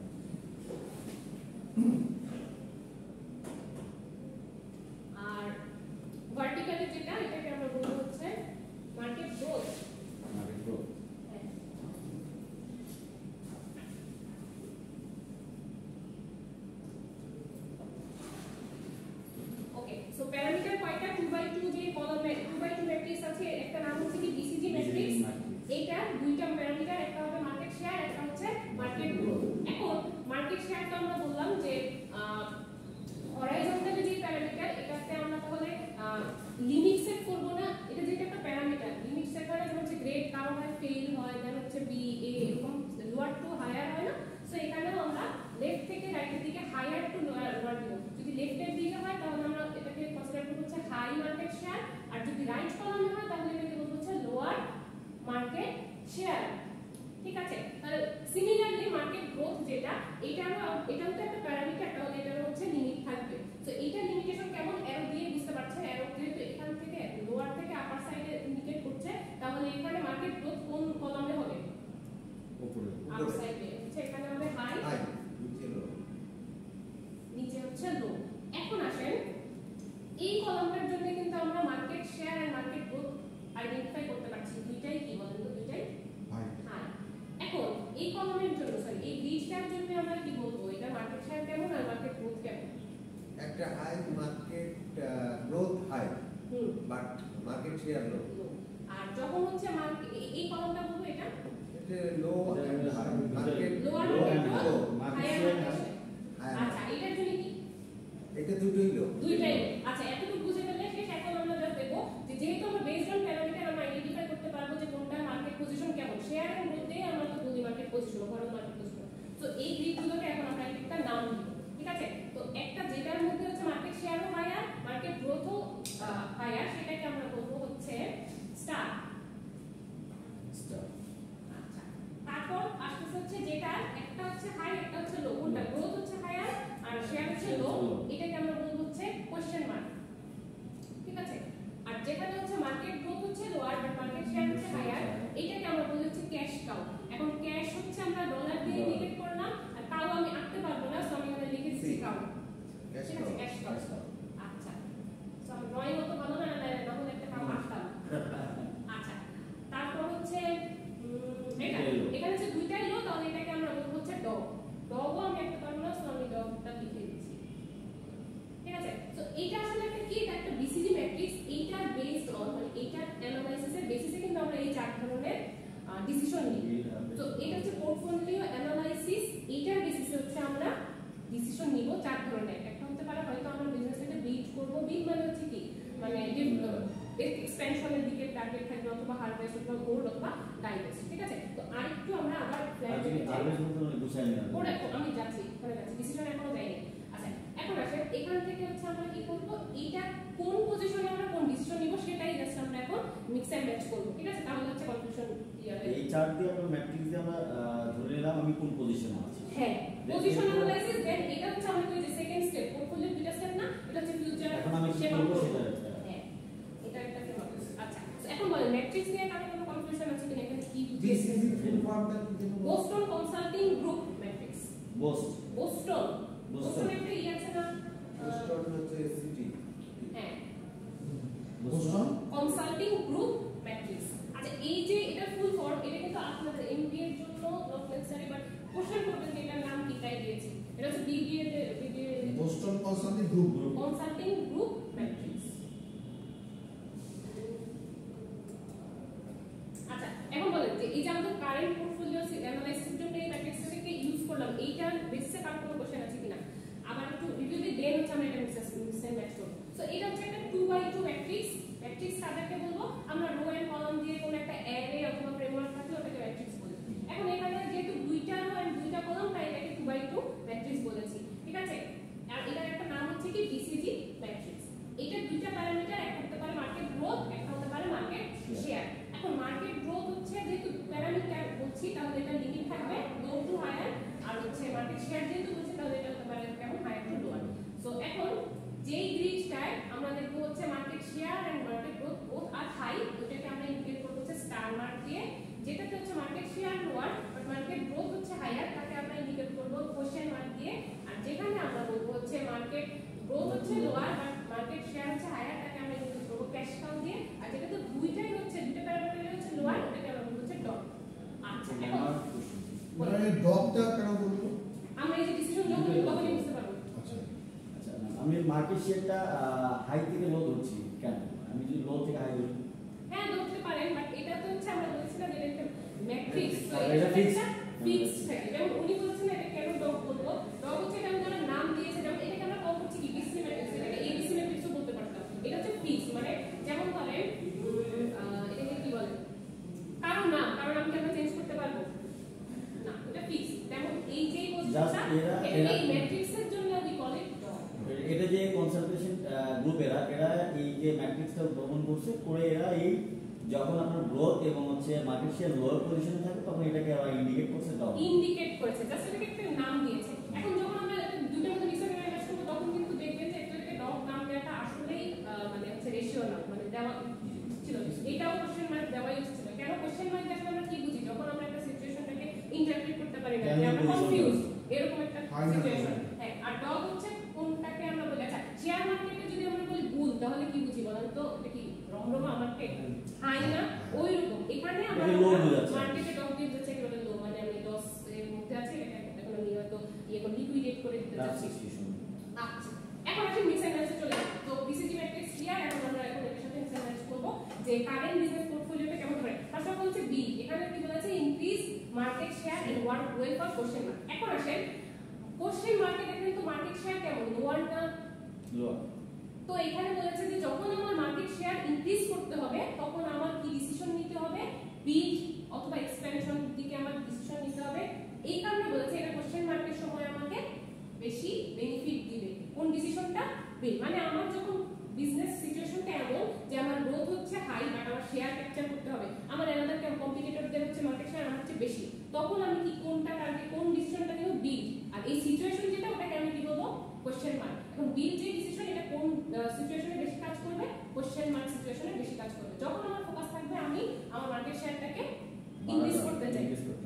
আর ভার্টিক্যালি যেটা এটাকে আমরা বলবো হচ্ছে market growth. Market growth okay. So parameter কয়টা? টু বাই টু যে কলামে টু বাই টু ম্যাট্রিক্স আছে, একটা নাম হচ্ছে কি বিসিজি ম্যাট্রিক্স। এটা দুইটা প্যারামিটার, একটা হবে মার্কেট শেয়ার, একটা হচ্ছে মার্কেট গ্রোথ। এখন মার্কেট শেয়ারটা আমরা বললাম যে হরাইজন্টালি যে প্যারামিটার, এটাতে আমরা তাহলে লিমিট সেট করব না, এটা যেটা একটা প্যারামিটার লিমিট সেট করা যেমন হচ্ছে গ্রেড কারো হয় ফেল হয়, দেন হচ্ছে বি এ এরকম লোয়ার টু হায়ার হয় না। সো এখানেও আমরা লেফট থেকে রাইটের দিকে হায়ার টু লোয়ার লোয়ার দিব। যদি লেফটের দিকে হয় তাহলে আমরা এটাকে কনসিডার করব হচ্ছে হাই মার্কেট শেয়ার, আর যদি রাইট কলামে হয় তাহলে এটাকে বলবো হচ্ছে লোয়ার মার্কেট শেয়ার। ঠিক আছে, তাহলে সিমিলারলি মার্কেট গ্রোথ যেটা, এটারও এটাও তো একটা প্যারামিটার, তাহলে এটারও হচ্ছে লিমিট থাকবে। সো এইটা লিমিটেশন কেমন অ্যারো দিয়ে বুঝতে পারছেন, অ্যারো যেহেতু এখান থেকে লোয়ার থেকে আপার সাইডে ইন্ডিকেট করছে, তাহলে এখানে মার্কেট গ্রোথ কোন কলামে হবে? উপরে আপার সাইডে হচ্ছে, এখানে হবে হাই, নিচে লো, নিচে হচ্ছে লো। এখন আসেন এই কলামটার জন্য কিন্তু আমরা মার্কেট শেয়ার আর মার্কেট গ্রোথ আইডেন্টিফাই করতে পারছি, দুইটাই কি বলেন তো? দুইটাই হাই। হাই। এখন এই কলামের জন্য সরি এই গ্রিডটার জন্য আমরা কি বলবো, এটা মার্কেট শেয়ার কেমন আর মার্কেট গ্রোথ কেমন? একটা high market growth high, hmm, but market share low. আর যখন হচ্ছে মার্কেট এই কলামটা বলবো এটা এটা low and high, market low আর লো, মার্কেট শেয়ার হাই। আচ্ছা এটার জন্য কি? এটা দুটোই লো, দুইটাই। আচ্ছা এতটুকু বুঝে ফেললে শেষ। এখন আমরা জাস্ট দেখব যে যেহেতু আমরা বেসড অন প্যারামিটার আমরা আইডেন্টিফাই করতে পারবো যে কোনটা মার্কেট পজিশন কেমন, শেয়ারের মধ্যে আমরা তো বলি market position, overall market position. So এই গ্রিডগুলোকে এখন আমরা একটা নাম দিব। ঠিক আছে, তো একটা যেটার মধ্যে হচ্ছে মার্কেট শেয়ারও হায়ার মার্কেট গ্রোথও হায়ার, সেটাকে আমরা বলবো হচ্ছে স্টার। স্টার। আচ্ছা তারপর আসছে হচ্ছে যেটা একটা হচ্ছে হাই একটা হচ্ছে লো, কোনটা গ্রোথ হচ্ছে হায়ার আর শেয়ার হচ্ছে লো, এটাকে আমরা বলবো হচ্ছে কোশ্চেন মার্ক। ঠিক আছে, আর যেখানে হচ্ছে মার্কেট গ্রোথ হচ্ছে লো আর মার্কেট শেয়ার হচ্ছে হায়ার, এটাকে আমরা বলি হচ্ছে ক্যাশ কাউ। এখন ক্যাশ হচ্ছে আমরা ডলার দিয়ে ইন্ডিকেট করলাম, আর কাউ আমি আঁকতে পারবো না, সো আমি এখানে লিখে দিচ্ছি কাউ। ঠিক আছে, ক্যাশ কাউ। আচ্ছা সো আমি ড্রয়িং অত ভালো না, না হলে একটা কাউ আঁকতাম। আচ্ছা তারপর হচ্ছে এটা এখানে যে দুইটাই লো, তাহলে এটাকে আমরা বলবো হচ্ছে ডগ। ডগও আমি আঁকতে পারবো না, সো আমি ডগটা লিখে দিচ্ছি। ঠিক আছে, তো এইটা আসলে একটা কি, এটা একটা বিসিজি ম্যাট্রিক্স। এইটা বেসড অন মানে এইটা অ্যানালাইসিসের বেসিসে কিন্তু আমরা এই চার ধরনের ডিসিশন নিই। তো এটা হচ্ছে পোর্টফোলিও অ্যানালাইসিস, এইটার বেসিসে হচ্ছে আমরা ডিসিশন নিব চার ধরনের। একটা হতে পারে হয়তো আমরা বিজনেসটাকে বিল্ড করব, বিল্ড মানে হচ্ছে কি মানে এক্সপেনশনের দিকে টার্গেট থাকবে, অথবা হারভেস্ট অথবা গোল্ড অথবা ডাইভেস্ট। ঠিক আছে, তো আরেকটু আমরা আবার প্ল্যান করতে হারভেস্ট মানে বুঝাই না ওটা আমি যাচ্ছি ওখানে যাচ্ছি, ডিসিশন এখনো যাইনি। আচ্ছা এখন আসেন এখান থেকে হচ্ছে আমরা কি করব, এটা কোন পজিশনে আমরা কোন ডিসিশন নিব সেটাই জাস্ট আমরা এখন মিক্স এন্ড ম্যাচ করব। ঠিক আছে, তাহলে হচ্ছে কনফিউশন ক্লিয়ার হবে। এই চার্ট দিয়ে আমরা ম্যাট্রিক্স দিয়ে আমরা ধরে নিলাম আমি কোন পজিশনে আছি। হ্যাঁ, পজিশন অ্যানালাইসিস, দেন এটা হচ্ছে আমাদের যে সেকেন্ড স্টেপ, পোর্টফোলিও দুইটা স্টেপ না, এটা হচ্ছে ফিউচার এখন আমি কি করব সেটা। হ্যাঁ এটা একটা ফেমাস। আচ্ছা এখন বলেন ম্যাট্রিক্স নিয়ে কারো কোনো কনফিউশন আছে কিনা, এখানে কি দিস ইজ ফুল ফর্মটা কি? Boston Consulting Group matrix. Boston Boston Boston একটা ই আছে না, বোস্টন হচ্ছে সিটি। হ্যাঁ বোস্টন কনসাল্টিং গ্রুপ ম্যাট্রিক্স। আচ্ছা এই যে এটা ফুল ফর্ম, এটা কিন্তু আপনাদের এমবিএ এর জন্য নট নেসেসারি, বাট কোশ্চেন করবেন যে এটার নাম কি তাই দিয়েছি। এটা হচ্ছে বিবিএ এর BBA Boston Consulting Group Consulting Group matrix. আচ্ছা এখন বলেন যে এই যে আমাদের কারেন্ট পোর্টফোলিও অ্যানালাইসিসের জন্য এই ম্যাট্রিক্সটাকে ইউজ করলাম, এইটার বেসিসে কার কোনো কোশ্চেন আছে কিনা, আবার একটু রিভিউ দিয়ে দেন হচ্ছে আমরা এটা এটা হচ্ছে একটা two by two matrix. Matrix কাদেরকে বলবো? আমরা রো এন্ড কলাম দিয়ে কোন একটা অ্যারে অথবা ফ্রেমওয়ার্ক থাকলে ওটাকে ম্যাট্রিক্স বলি। এখন এখানে যেহেতু দুইটা রো এন্ড দুইটা কলাম তাই এটাকে টু বাই টু ম্যাট্রিক্স বলেছি, ঠিক আছে। আর এটার একটা নাম হচ্ছে কি বিসিজি ম্যাট্রিক্স। এটা দুইটা প্যারামিটার, একটা হতে পারে মার্কেট গ্রোথ, একটা হতে পারে মার্কেট শেয়ার। এখন মার্কেট গ্রোথ হচ্ছে যেহেতু প্যারামিটার বলছি তাহলে এটা লিমিট থাকবে লো টু হায়ার, আর হচ্ছে মার্কেট শেয়ার যেহেতু বলছি তাহলে এটা হতে পারে কেমন হায়ার টু লোয়ার। সো এখন যেই গ্রিডটায় আমরা দেখব হচ্ছে market share and market growth both আর হাই, ওটাকে আমরা ইন্ডিকেট করব হচ্ছে স্টার মার্ক দিয়ে। যেটাতে হচ্ছে market share lower but market growth হচ্ছে হায়ার, তাকে আমরা ইন্ডিকেট করব কোশ্চেন মার্ক দিয়ে। আর যেখানে আমরা বলবো হচ্ছে মার্কেট গ্রোথ হচ্ছে লোয়ার বাট মার্কেট শেয়ার হচ্ছে হায়ার, তাকে আমরা ইন্ডিকেট করব ক্যাশ কাউ দিয়ে। আর যেটাতে দুইটাই হচ্ছে দুইটা প্যারামিটার হচ্ছে লোয়ার, ওটাকে আমরা বলবো হচ্ছে ডট। আচ্ছা এখন মানে ডটটা কেন বলবো? আমরা এই যে ডিসিশন যখন তখনই বুঝতে পারবো। আচ্ছা আচ্ছা আমি মার্কেট শেয়ারটা হাই থেকে লো ধরছি কেন? আমি যদি লো থেকে হাই ধরি হ্যাঁ ধরতে পারেন, বাট এটা তো হচ্ছে আমরা বলেছিলাম যে এটা ম্যাট্রিক্স, তো এটা এটা ফিক্স ফিক্স থাকে। যেমন উনি বলেছেন এটা কেন ডগ বলবো, ডগ হচ্ছে এটা আমরা নাম দিয়েছে, যেমন এটাকে আমরা কল করছি কি বিসি ম্যাট্রিক্স, এটাকে এবিসি ম্যাট্রিক্সও বলতে পারতাম। এটা হচ্ছে ফিক্স, মানে যেমন ধরেন এটাকে কি বলে কারণ নাম, কারণ নামকে আমরা চেঞ্জ করতে পারবো না, এটা ফিক্স। যেমন এই যে পজিশনটা এটা এই ম্যাট্রিক্সের জন্য আমি কল ইট ডগ। এটা যে কনসালটেশন গ্রুপ এরা এরা এই যে ম্যাট্রিক্সটা গ্রহণ করছে করে এরা এই যখন আপনার গ্রোথ এবং হচ্ছে মার্কেট শেয়ার লোয়ার পজিশনে থাকে তখন এটাকে আবার ইন্ডিকেট করছে ডগ, ইন্ডিকেট করেছে, জাস্ট এটাকে একটা নাম দিয়েছে। এখন যখন আমরা দুটোর মধ্যে রিসার্চ অ্যানালাইজ করব তখন কিন্তু দেখবেন যে এটাকে ডগ নাম দেওয়াটা আসলেই মানে হচ্ছে রেশিও না, মানে দেওয়া ছিল। এটাও কোশ্চেন মার্ক দেওয়াই ছিল। কেন কোশ্চেন মার্ক দেখলে আমরা কি বুঝি? যখন আমরা একটা সিচুয়েশনটাকে ইন্টারপ্রেট করতে পারি না, যে আমরা কনফিউজ এরকম একটা সিচুয়েশন। হ্যাঁ, আর ডগ হচ্ছে কোনটাকে আমরা বলি। আচ্ছা শেয়ার মার্কেটে যদি আমরা বলি বুল তাহলে কি বুঝি বলেন তো? এটা কি রমরমা মার্কেট হাই না ওই রকম। এখানে আমরা মার্কেটে ডগ দিয়ে দিচ্ছে কি বলে লো, মানে আমি দশ এর মধ্যে আছে, এখন আমি হয়তো ইয়ে করে লিকুইডেট করে দিতে যাচ্ছি। আচ্ছা এখন আসলে মিক্স অ্যানালাইসিস চলে আসে। তো বিসিজি ম্যাট্রিক্স ক্লিয়ার। এখন আমরা এখন এর সাথে মিক্স অ্যানালাইসিস করব যে কারেন্ট বিজনেস পোর্টফোলিওটা কেমন করে। ফার্স্ট অফ অল হচ্ছে বি, এখানে কি বলেছে increase market share in work well for question mark. এখন আসেন কোশ্চেন মার্কে দেখেন তো মার্কেট শেয়ার কেমন লোয়ার না লোয়ার। তো এখানে বলেছে যে যখন আমার মার্কেট শেয়ার ইনক্রিজ করতে হবে তখন আমার কি ডিসিশন নিতে হবে? বিল্ড অথবা এক্সপেনশন দিকে আমার ডিসিশন নিতে হবে। এই কারণে বলেছে এটা কোশ্চেন মার্কের সময় আমাকে বেশি বেনিফিট দিবে। কোন ডিসিশনটা? বিল্ড। মানে আমার যখন বিজনেস সিচুয়েশনটা এমন যে আমার গ্রোথ হচ্ছে হাই বাট আমার শেয়ার ক্যাপচার করতে হবে, আমার এনাদার কম্পিটিটরদের হচ্ছে মার্কেট শেয়ার আমার হচ্ছে বেশি, তখন আমি কি কোনটা টার্গেট কোন ডিসিশনটা নিব? বিল্ড। আর এই সিচুয়েশন যেটা ওটাকে আমি কি বলবো? Question mark. এখন বিল্ড যে ডিসিশন এটা কোন সিচুয়েশনে বেশি কাজ করবে? কোশ্চেন মার্ক সিচুয়েশনে বেশি কাজ করবে। যখন আমার ফোকাস থাকবে আমি আমার মার্কেট শেয়ারটাকে ইনক্রিজ করতে চাই।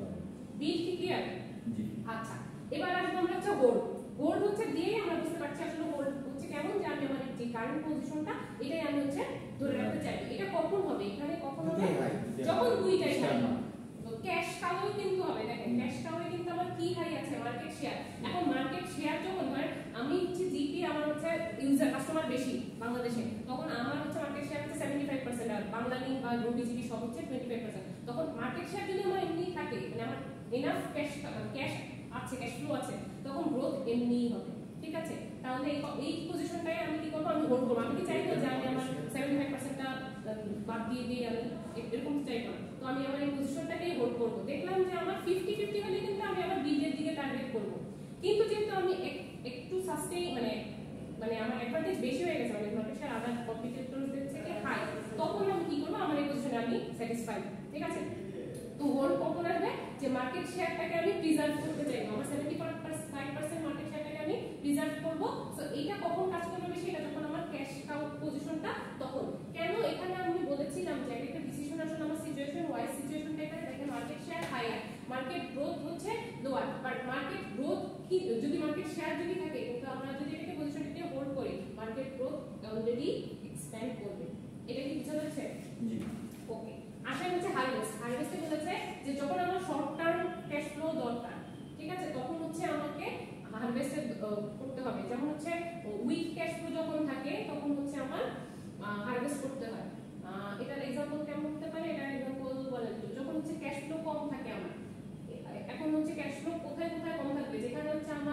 বিল্ড কি ক্লিয়ার? জি। আচ্ছা এবার আসবো আমরা হচ্ছে হোল্ড। হোল্ড হচ্ছে দিয়ে আমরা বুঝতে পারছি আসলে হোল্ড হচ্ছে কেমন, যে আমি আমার যে কারেন্ট পজিশনটা এটাই আমি হচ্ছে ধরে রাখতে চাই। এটা কখন হবে? এখানে কখন হবে? যখন দুইটাই হাই। তো ক্যাশ কাউই কিন্তু হবে। দেখেন ক্যাশ কাউই কিন্তু আমার কি হাই আছে? Market share. এখন মার্কেট শেয়ার যখন হয় আমি হচ্ছে জিপি আমার হচ্ছে ইউজার কাস্টমার বেশি বাংলাদেশে, তখন আমার হচ্ছে মার্কেট শেয়ার হচ্ছে সেভেন্টি ফাইভ পার্সেন্ট আর বাংলালিং বা রুবিজিবি সব হচ্ছে টোয়েন্টি ফাইভ পার্সেন্ট। তখন মার্কেট শেয়ার যদি আমার এমনি থাকে, মানে আমার এনাফ ক্যাশ ক্যাশ আছে, ক্যাশ ফ্লো আছে, তখন গ্রোথ এমনিই হবে। ঠিক আছে, তাহলে এই পজিশনটাই আমি কি করবো? আমি হোল্ড করবো। আমি কি চাই না যে আমি আমার সেভেন্টি ফাইভ পার্সেন্টটা বাদ দিয়ে দিয়ে আমি এরকম চাই না। তো আমি আমার এই পজিশনটাকেই হোল্ড করবো। দেখলাম যে আমার ফিফটি ফিফটি হলে কিন্তু আমি আবার বিজের দিকে টার্গেট করবো। কিন্তু যেহেতু আমি একটু সাস্টেইন মানে মানে আমার অ্যাডভান্টেজ বেশি হয়ে গেছে, মানে মার্কেট শেয়ার আদার কম্পিটিটরদের থেকে হাই, তখন আমি কি করবো? আমার এই পজিশনে আমি স্যাটিসফাইড। ঠিক আছে, তো হোল্ড কখন আসবে? যে মার্কেট শেয়ারটাকে আমি প্রিজার্ভ করতে চাই, আমার সেভেন্টি ফাইভ পার্সেন্ট মার্কেট শেয়ারটাকে আমি প্রিজার্ভ করবো। সো এইটা কখন কাজ করবে বেশি? এটা যখন আমার ক্যাশ আউট পজিশনটা তখন। কেন? এখানে আমি বলেছিলাম যে একটা ডিসিশন আসলে আমার সিচুয়েশন ওয়াইজ সিচুয়েশনটা এখানে দেখেন market share higher, market growth হচ্ছে লোয়ার। বাট মার্কেট গ্রোথ কি যদি মার্কেট শেয়ার যদি থাকে, কিন্তু আমরা যদি এটাকে পজিশনটাকে হোল্ড করি, মার্কেট গ্রোথ অলরেডি এক্সপ্যান্ড করবে। এটা কি বুঝা যাচ্ছে? জি। ওকে, আসলে হচ্ছে হারভেস্ট। হারভেস্টে বলেছে যে যখন আমার শর্ট টার্ম ক্যাশ ফ্লো দরকার, ঠিক আছে, তখন হচ্ছে আমাকে হারভেস্ট করতে হবে। যেমন হচ্ছে উইক ক্যাশ ফ্লো যখন থাকে তখন হচ্ছে আমার হারভেস্ট করতে হয়। এটার এক্সাম্পল কেমন হতে পারে? এটার এক্সাম্পল বলেন তো, যখন হচ্ছে ক্যাশ ফ্লো কম থাকে আমার, এখন হচ্ছে ক্যাশ ফ্লো কোথায় কোথায় কম থাকবে? যেখানে হচ্ছে আমার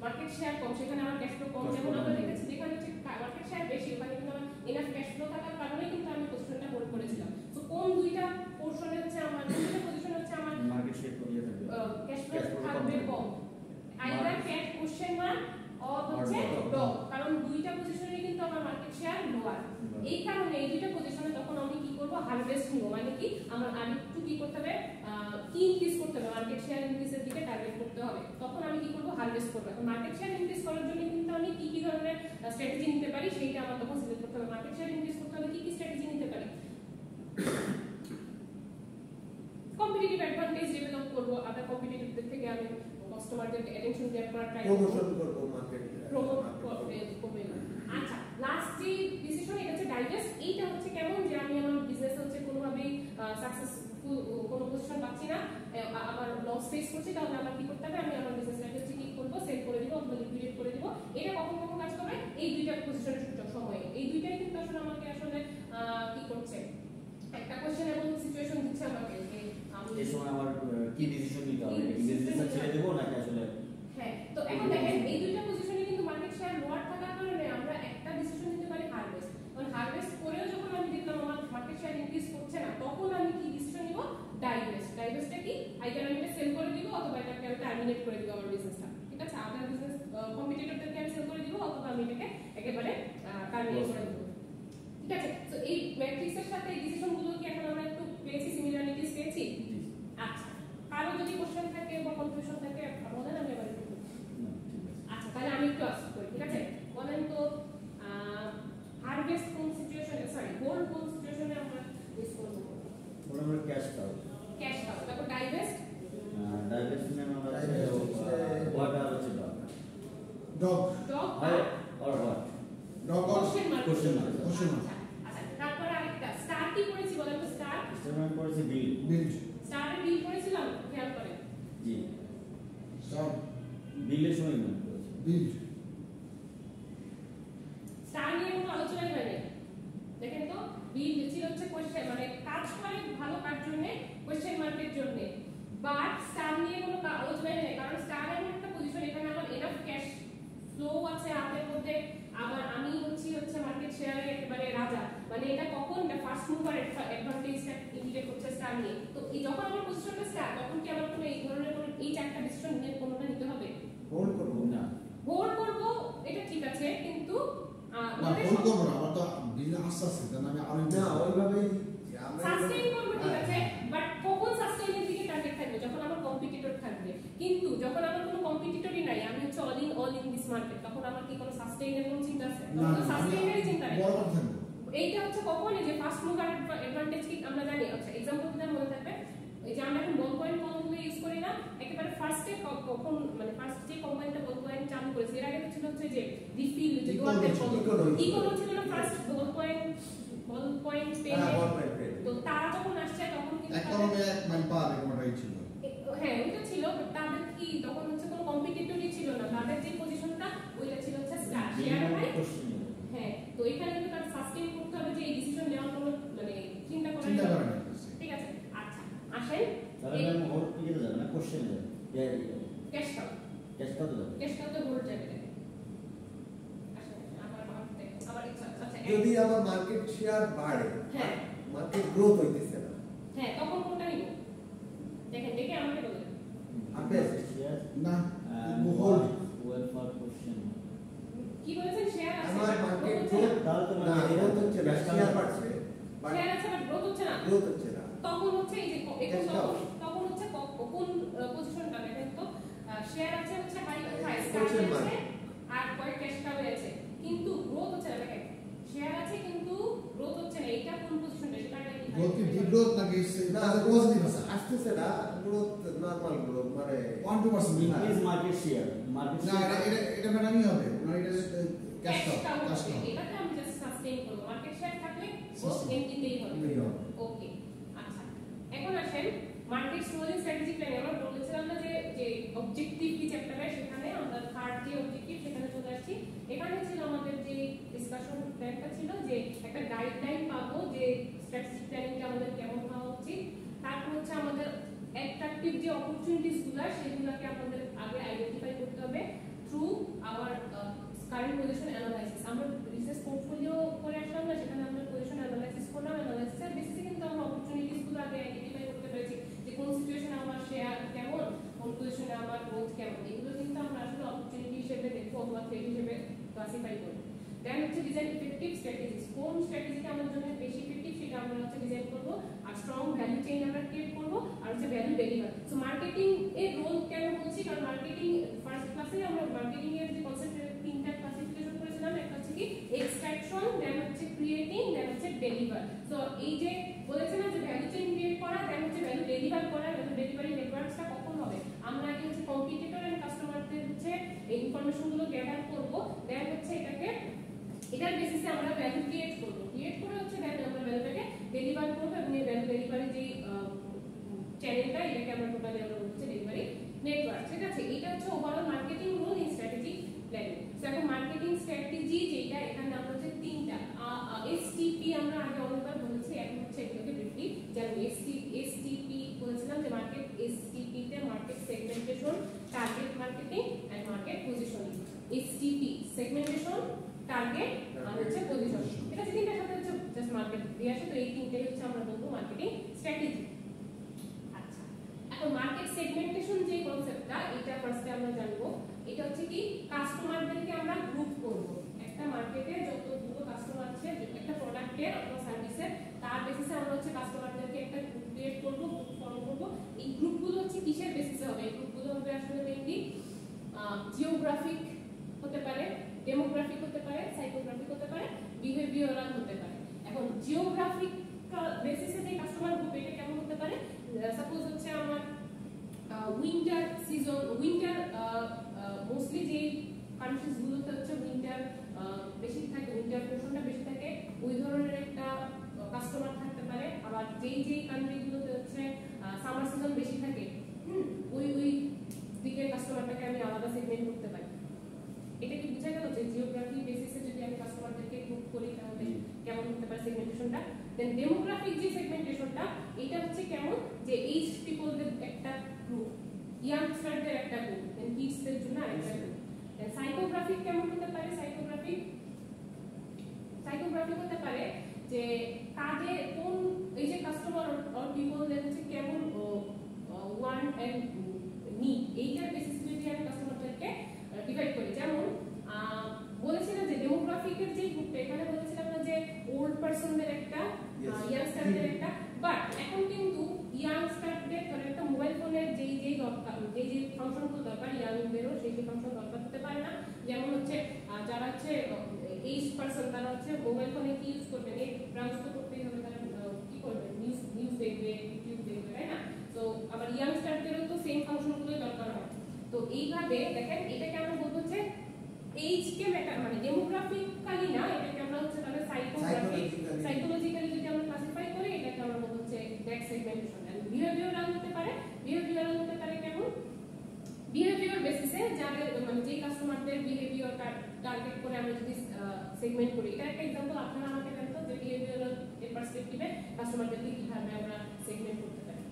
মার্কেট শেয়ার কম সেখানে আমার ক্যাশ ফ্লো কম, যেমন আমরা দেখেছি যেখানে হচ্ছে মার্কেট শেয়ার বেশি ওখানে কিন্তু আমার এনাফ ক্যাশ ফ্লো থাকার কারণে কিন্তু আমি পজিশনটা হোল্ড করেছিলাম। তো কোন দুইটা পোরশনে হচ্ছে আমার দুইটা পজিশন হচ্ছে আমার মার্কেট শেয়ার করিয়ে থাকবে, ক্যাশ ফ্লো থাকবে কম, either cash question mark or হচ্ছে ডগ, কারণ দুইটা পজিশনে কিন্তু আমার মার্কেট শেয়ার লোয়ার। এই কারণে এই দুইটা পজিশনে তখন আমি কি করব, হারভেস্ট নিব, মানে কি আমার আরেকটু কি করতে হবে, কি ইনক্রিজ করতে হবে, মার্কেট শেয়ার ইনক্রিজের দিকে টার্গেট করতে হবে। তখন আমি কি করব, হারভেস্ট করব। এখন মার্কেট শেয়ার ইনক্রিজ করার জন্য কিন্তু আমি কি কি ধরনের স্ট্র্যাটেজি নিতে পারি সেইটা আমার তখন সিলেক্ট করতে হবে। মার্কেট শেয়ার ইনক্রিজ করতে হলে কি কি স্ট্র্যাটেজি নিতে পারি, কম্পিটিটিভ অ্যাডভান্টেজ ডেভেলপ করব, আদার কম্পিটিটিভদের থেকে আমি কাস্টমারদের অ্যাটেনশন গ্র্যাব করার ট্রাই করব, প্রমোশন করব, মার্কেট প্রমোট করব। আচ্ছা, লাস্ট যে ডিসিশন এটা হচ্ছে ডাইভেস্ট। এইটা হচ্ছে কেমন যে আমি আমার বিজনেস হচ্ছে কোনোভাবেই সাকসেসফুল কোনো পজিশন পাচ্ছি না, আমার লস ফেস করছি, তাহলে আমার কি করতে হবে, আমি আমার বিজনেসটাকে হচ্ছে কি করব, সেল করে দিব অথবা লিকুইডেট করে দিব। এটা কখন কখন কাজ করবে, এই দুইটা পজিশনের সময়ে। এই দুইটাই কিন্তু আসলে আমাকে আসলে কি করছে, একটা কোশ্চেন এবং সিচুয়েশন দিচ্ছে আমাকে যে আমি এই সময় আমার কি ডিসিশন নিতে হবে, কি বিজনেসটা ছেড়ে দেব নাকি আসলে। হ্যাঁ, তো এখন দেখেন এই দুইটা পজিশনে কিন্তু মার্কেট শেয়ার লোয়ার থাকার কারণে আমরা একটা ডিসিশন নিতে পারি হারভেস্ট। কারণ হারভেস্ট করেও যখন আমি দেখলাম আমার মার্কেট শেয়ার ইনক্রিজ করছে না, তখন আমি কি ডিসিশন নিব, ডাইভেস্ট। ডাইভেস্টটা কি, আইদার আমি এটা সেল করে দিব অথবা এটাকে আমি টার্মিনেট করে দিব আমার বিজনেসটা, ঠিক আছে, আদার বিজনেস কম্পিটিটরদেরকে আমি সেল করে দিব অথবা আমি এটাকে একেবারে টার্মিনেট করে দিব, ঠিক আছে। তো এই ম্যাট্রিক্সের সাথে এই ডিসিশনগুলো কি এখন আমরা একটু পেয়েছি, সিমিলারিটিস পেয়েছি। আচ্ছা, কারো যদি কোশ্চেন থাকে বা কনফিউশন থাকে বলেন, আমি আবার একটু। আচ্ছা, তাহলে আমি একটু আস্ক করি, ঠিক আছে। বলেন তো হারভেস্ট কোন সিচুয়েশনে, সরি হোল্ড কোন সিচুয়েশনে আমরা ইউজ করব, ওটা আমরা ক্যাশ কাউ, ক্যাশ কাউ। তারপর ডাইভেস্ট, ডাইভেস্ট মানে আমরা হোয়াট আর হচ্ছে dog, dog dog or what, dog question mark, question mark. Question mark. আচ্ছা, তারপর আরেকটা স্টার কি করেছি বলেন তো, স্টার স্টেটমেন্ট করেছে বিল, বিল্ড স্টারে বিল করেছিলাম, খেয়াল করেন। জি স্টার বিলের সময় মনে করেছে বিল্ড স্টার নিয়ে কোনো আলোচনাই হয়নি, দেখেন তো। বিল ছিল হচ্ছে কোশ্চেন, মানে কাজ করে ভালো কার জন্য, কোশ্চেন মার্কের জন্য। বাট স্টার নিয়ে কোনো আলোচনাই হয়নি, কারণ স্টার এমন একটা পজিশন এখানে আমার এনাফ ক্যাশ ফ্লো আছে হাতের মধ্যে, আবার আমি হচ্ছি হচ্ছে মার্কেট শেয়ারে একেবারে রাজা, মানে এটা কখন এটা ফার্স্ট মুভার অ্যাডভান্টেজটা ইন্ডিকেট করছে স্টার নিয়ে। তো এই যখন আমার পজিশনটা স্টার, তখন কি আমার কোনো এই ধরনের কোনো এই চারটা ডিসিশন নিয়ে কোনোটা নিতে হবে, হোল্ড করব না, হোল্ড করব, এটা ঠিক আছে, কিন্তু না হোল্ড করব না, আমার তো বিল আস্তে আস্তে দেন আমি আরো না, ওইভাবেই আমরা সাস্টেইন করব, ঠিক আছে, বাট কখন সাস্টেইনের দিকে টার্গেট থাকবে, যখন আমার কম্পিটিটর থাকবে। কিন্তু যখন আমার কোনো কম্পিটিটরই নাই, আমি হচ্ছে all in all in this market, তখন আমার কি কোনো সাস্টেইনের কোনো চিন্তা আছে, না তখন তো সাস্টেইনেরই চিন্তা নেই। বড় কথা থাকবে। এইটা হচ্ছে কখন, এই যে ফার্স্ট মুভার অ্যাডভান্টেজ কি আমরা জানি। আচ্ছা, एग्जांपल দিতে মনে থাকবে, এই যে আমরা এখন বল পয়েন্ট কলমগুলো ইউজ করি না, একেবারে ফার্স্টে কখন, মানে ফার্স্ট যে কোম্পানিটা বল পয়েন্ট চালু করেছে, এর আগে তো ছিল হচ্ছে যে রিফিল, যে দোয়াতের বল, ইকোনো ছিল না first ballpoint, ballpoint pen. তো তারা যখন আসছে তখন কিন্তু এক কলমে এক মাইল পার এরকমটাই ছিল। হ্যাঁ, ওইটা ছিল, তাদের কি তখন হচ্ছে কোনো কম্পিটিটরই ছিল না, তাদের যে পজিশনটা ওইটা ছিল হচ্ছে স্টার শেয়ার ভাই। হ্যাঁ, তো এখানে কিন্তু তার সাস্টেইন করতে হবে যে এই ডিসিশন নেওয়ার কোনো মানে চিন্তা করা চিন্তা করা না। ঠিক আছে। আচ্ছা, আসেন তাহলে আমি হোল্ড কি যেতে যাবে না, কোশ্চেন যাবে, ক্যাশ কাউ, ক্যাশ কাউ তো যাবে, ক্যাশ কাউ তো হোল্ড যাবে। আসেন আমার ভাবতে আবার ইচ্ছা, আচ্ছা যদি আমার মার্কেট শেয়ার বাড়ে, হ্যাঁ মার্কেট গ্রোথ হইতেছে না, হ্যাঁ, তখন কোনটা নিব, দেখেন দেখে আমাকে বলেন। আপনি না হোল্ড ওয়েল ফর কোশ্চেন, কি বলেছেন, শেয়ার আছে আমার মার্কেট growth গ্রোথ তাহলে তো না, গ্রোথ হচ্ছে না, শেয়ার বাড়ছে, বাট শেয়ার আছে বাট গ্রোথ হচ্ছে না, গ্রোথ হচ্ছে না। তখন হচ্ছে এই যে Cash cow। তখন তখন হচ্ছে ক- কোন পজিশনটা দেখেন তো, শেয়ার আছে হচ্ছে high high star Question mark। আছে আর কয়েক ক্যাশ কাউ আছে, কিন্তু গ্রোথ হচ্ছে না। দেখেন শেয়ার আছে কিন্তু গ্রোথ হচ্ছে না, এটা কোন পজিশনটা, সেটা আগে কি গ্রোথ কি ডিগ্রোথ নাকি না, না গ্রোথ পজিটিভ আছে আসতেছে না, গ্রোথ নরমাল গ্রোথ, মানে one two percent increase market share, market না এটা এটা এটা ম্যাডামই হবে মানে এটা cash cash cow cow cash হচ্ছে, কাউ এটাকে আমি জাস্ট সাস্টেইন করব, মার্কেট শেয়ার থাকলে গ্রোথ Sustain। এমনিতেই হবে। এই হবে। ওকে, আচ্ছা এখন আসেন মার্কেট স্লোলিং স্ট্র্যাটেজি প্ল্যান। আমরা বলেছিলাম না যে যে অবজেক্টিভ কি চ্যাপ্টারে, সেখানে আমরা থার্ড যে অবজেক্টিভ সেখানে চলে আসছি। এখানে ছিল আমাদের যে ডিসকাশন প্ল্যানটা ছিল যে একটা গাইডলাইন পাবো যে স্ট্র্যাটেজি প্ল্যানিংটা আমাদের কেমন হওয়া উচিত, তারপর হচ্ছে আমাদের অ্যাট্রাকটিভ যে অপরচুনিটিস গুলো সেগুলোকে আমাদের আগে আইডেন্টিফাই করতে হবে, through our current position analysis. আমরা বিজনেস পোর্টফোলিও করে আসলাম না, সেখানে আমরা পজিশন অ্যানালাইসিস করলাম, অ্যানালাইসিসের বেসিসে কিন্তু আমরা অপরচুনিটিসগুলো আগে আইডেন্টিফাই করতে পেরেছি যে কোন সিচুয়েশনে আমার শেয়ার কেমন, কোন পজিশনে আমার গ্রোথ কেমন, এগুলো কিন্তু আমরা আসলে অপরচুনিটি হিসেবে দেখবো অথবা থ্রেট হিসেবে ক্লাসিফাই করব। দেন হচ্ছে ডিজাইন ইফেক্টিভ স্ট্র্যাটেজিস, কোন স্ট্র্যাটেজিটা আমার জন্য বেশি ইফেক্টিভ সেটা আমরা হচ্ছে ডিজাইন করব, আর স্ট্রং ভ্যালু চেইন আমরা ক্রিয়েট করব, আর হচ্ছে ভ্যালু ডেলিভার। সো মার্কেটিং এর রোল কেন বলছি, কারণ মার্কেটিং ফার্স্ট ক্লাসে আমরা মার্কেটিং এর যে কনসেপ্ট তিনটা ক্লাসিফিকেশন করেছিলাম, একটা হচ্ছে কি এক্সট্রাকশন, দেন হচ্ছে ক্রিয়েটিং, দেন হচ্ছে ডেলিভার। সো এই যে বলেছে না যে ভ্যালু চেইন ক্রিয়েট করা, দেন হচ্ছে ভ্যালু ডেলিভার করা, ভ্যালু ডেলিভারি নেটওয়ার্কসটা কখন হবে, আমরা আগে হচ্ছে কম্পিটিটর এন্ড কাস্টমারদের হচ্ছে এই ইনফরমেশনগুলো গ্যাদার করব, দেন হচ্ছে এটাকে এটার বেসিসে আমরা ভ্যালু ক্রিয়েট করব, ক্রিয়েট করে হচ্ছে দেন আমরা ভ্যালুটাকে ডেলিভার করব, এবং এই ভ্যালু ডেলিভারি যে চ্যানেলটা এটাকে আমরা টোটালি আমরা বলছি ডেলিভারি নেটওয়ার্ক। ঠিক আছে, এটা হচ্ছে overall marketing role in strategic planning. So এখন মার্কেটিং স্ট্র্যাটেজি যেটা এখানে আমরা হচ্ছে তিনটা এসটিপি আমরা আগে অনেকবার বলেছি, এখন হচ্ছে এগুলোকে ব্রিফলি জানবো। এসটি এসটিপি বলেছিলাম যে মার্কেট এসটিপি তে market segmentation, target marketing and market positioning. STP segmentation, target আর হচ্ছে পজিশন, এটা তিনটার সাথে হচ্ছে জাস্ট মার্কেট দিয়ে আসে। তো এই তিনটাই হচ্ছে আমরা বলবো মার্কেটিং স্ট্র্যাটেজি। আচ্ছা, এখন মার্কেট সেগমেন্টেশন যে কনসেপ্টটা, এটা ফার্স্টে আমরা জানবো। এটা হচ্ছে কি কাস্টমারদেরকে আমরা গ্রুপ করব, একটা মার্কেটে যতগুলো কাস্টমার আছে একটা প্রোডাক্টের অথবা সার্ভিসের, তার বেসিসে আমরা হচ্ছে কাস্টমারদেরকে একটা গ্রুপ ক্রিয়েট করব, গ্রুপ ফর্ম করব। এই গ্রুপগুলো হচ্ছে কিসের বেসিসে হবে, এই গ্রুপগুলো হবে আসলে মেইনলি জিওগ্রাফিক হতে পারে, ডেমোগ্রাফিক হতে পারে, সাইকোগ্রাফিক হতে পারে, বিহেভিয়ারাল হতে পারে। এখন জিওগ্রাফিক বেসিসে যে কাস্টমার গ্রুপ, এটা কেমন হতে পারে, সাপোজ হচ্ছে আমার উইন্টার সিজন, উইন্টার মোস্টলি যে কান্ট্রিজ গুলোতে হচ্ছে উইন্টার বেশি থাকে, উইন্টার পোর্শনটা বেশি থাকে, ওই ধরনের একটা কাস্টমার থাকতে পারে। আবার যেই যেই কান্ট্রি গুলোতে হচ্ছে সামার সিজন বেশি থাকে, হুম ওই ওই দিকের কাস্টমারটাকে আমি আলাদা সেগমেন্ট করতে পারি। এটা কি বোঝা গেল যে জিওগ্রাফি বেসিসে যদি আমি কাস্টমারদেরকে গ্রুপ করি তাহলে কেমন হতে পারে সেগমেন্টেশনটা। দেন ডেমোগ্রাফিক যে সেগমেন্টেশনটা, এটা হচ্ছে কেমন যে এইজ পিপলদের একটা গ্রুপ, ইয়াংস্টারদের একটা গ্রুপ, দেন কিডসদের জন্য আরেকটা গ্রুপ। দেন সাইকোগ্রাফিক কেমন হতে পারে, সাইকোগ্রাফিক সাইকোগ্রাফিক হতে পারে যে কাজে কোন এই যে কাস্টমার অর পিপলদের হচ্ছে কেমন ওয়ান এন্ড নিড, এইটার বেসিসে যদি আমি কাস্টমারদেরকে ডিভাইড করি। যেমন বলেছিলাম যে ডেমোগ্রাফিকের যে গ্রুপটা, এখানে বলেছিলাম না যে ওল্ড পারসনদের একটা, ইয়াংস্টারদের একটা, বাট এখন কিন্তু ইয়াংস্টারদের ধরে একটা মোবাইল ফোনের যেই যেই দরকার, যেই যেই ফাংশনগুলো দরকার, ইয়াংদেরও সেই সেই ফাংশন দরকার হতে পারে না। যেমন হচ্ছে যারা হচ্ছে এইজ পারসন, তারা হচ্ছে মোবাইল ফোনে কি ইউজ করবে, নেট ব্রাউজ তো করতেই হবে, তারা কি করবে, নিউজ নিউজ দেখবে, ইউটিউব দেখবে, তাই না? তো আবার ইয়াংস্টারদেরও তো সেম ফাংশনগুলোই দরকার হয়। তো এইভাবে দেখেন, এটাকে আমরা বলবো হচ্ছে এইজ কে ম্যাটার, মানে ডেমোগ্রাফিক্যালি না, এটাকে আমরা হচ্ছে তাহলে সাইকোগ্রাফিক সাইকোলজিক্যালি যদি আমরা ক্লাসিফাই করি, এটাকে আমরা বলবো হচ্ছে দ্যাট সেগমেন্টেশন। এন্ড বিহেভিয়ারাল হতে পারে, বিহেভিয়ারাল হতে পারে কেমন, বিহেভিয়ার বেসিসে যাদের মানে যে কাস্টমারদের বিহেভিয়ার টার্গেট করে আমরা যদি সেগমেন্ট করি। এটা একটা एग्जांपल আপনারা আমাকে দেন তো যে বিহেভিয়ারাল এর পার্সপেক্টিভে কাস্টমারদেরকে কিভাবে আমরা সেগমেন্ট করতে পারি।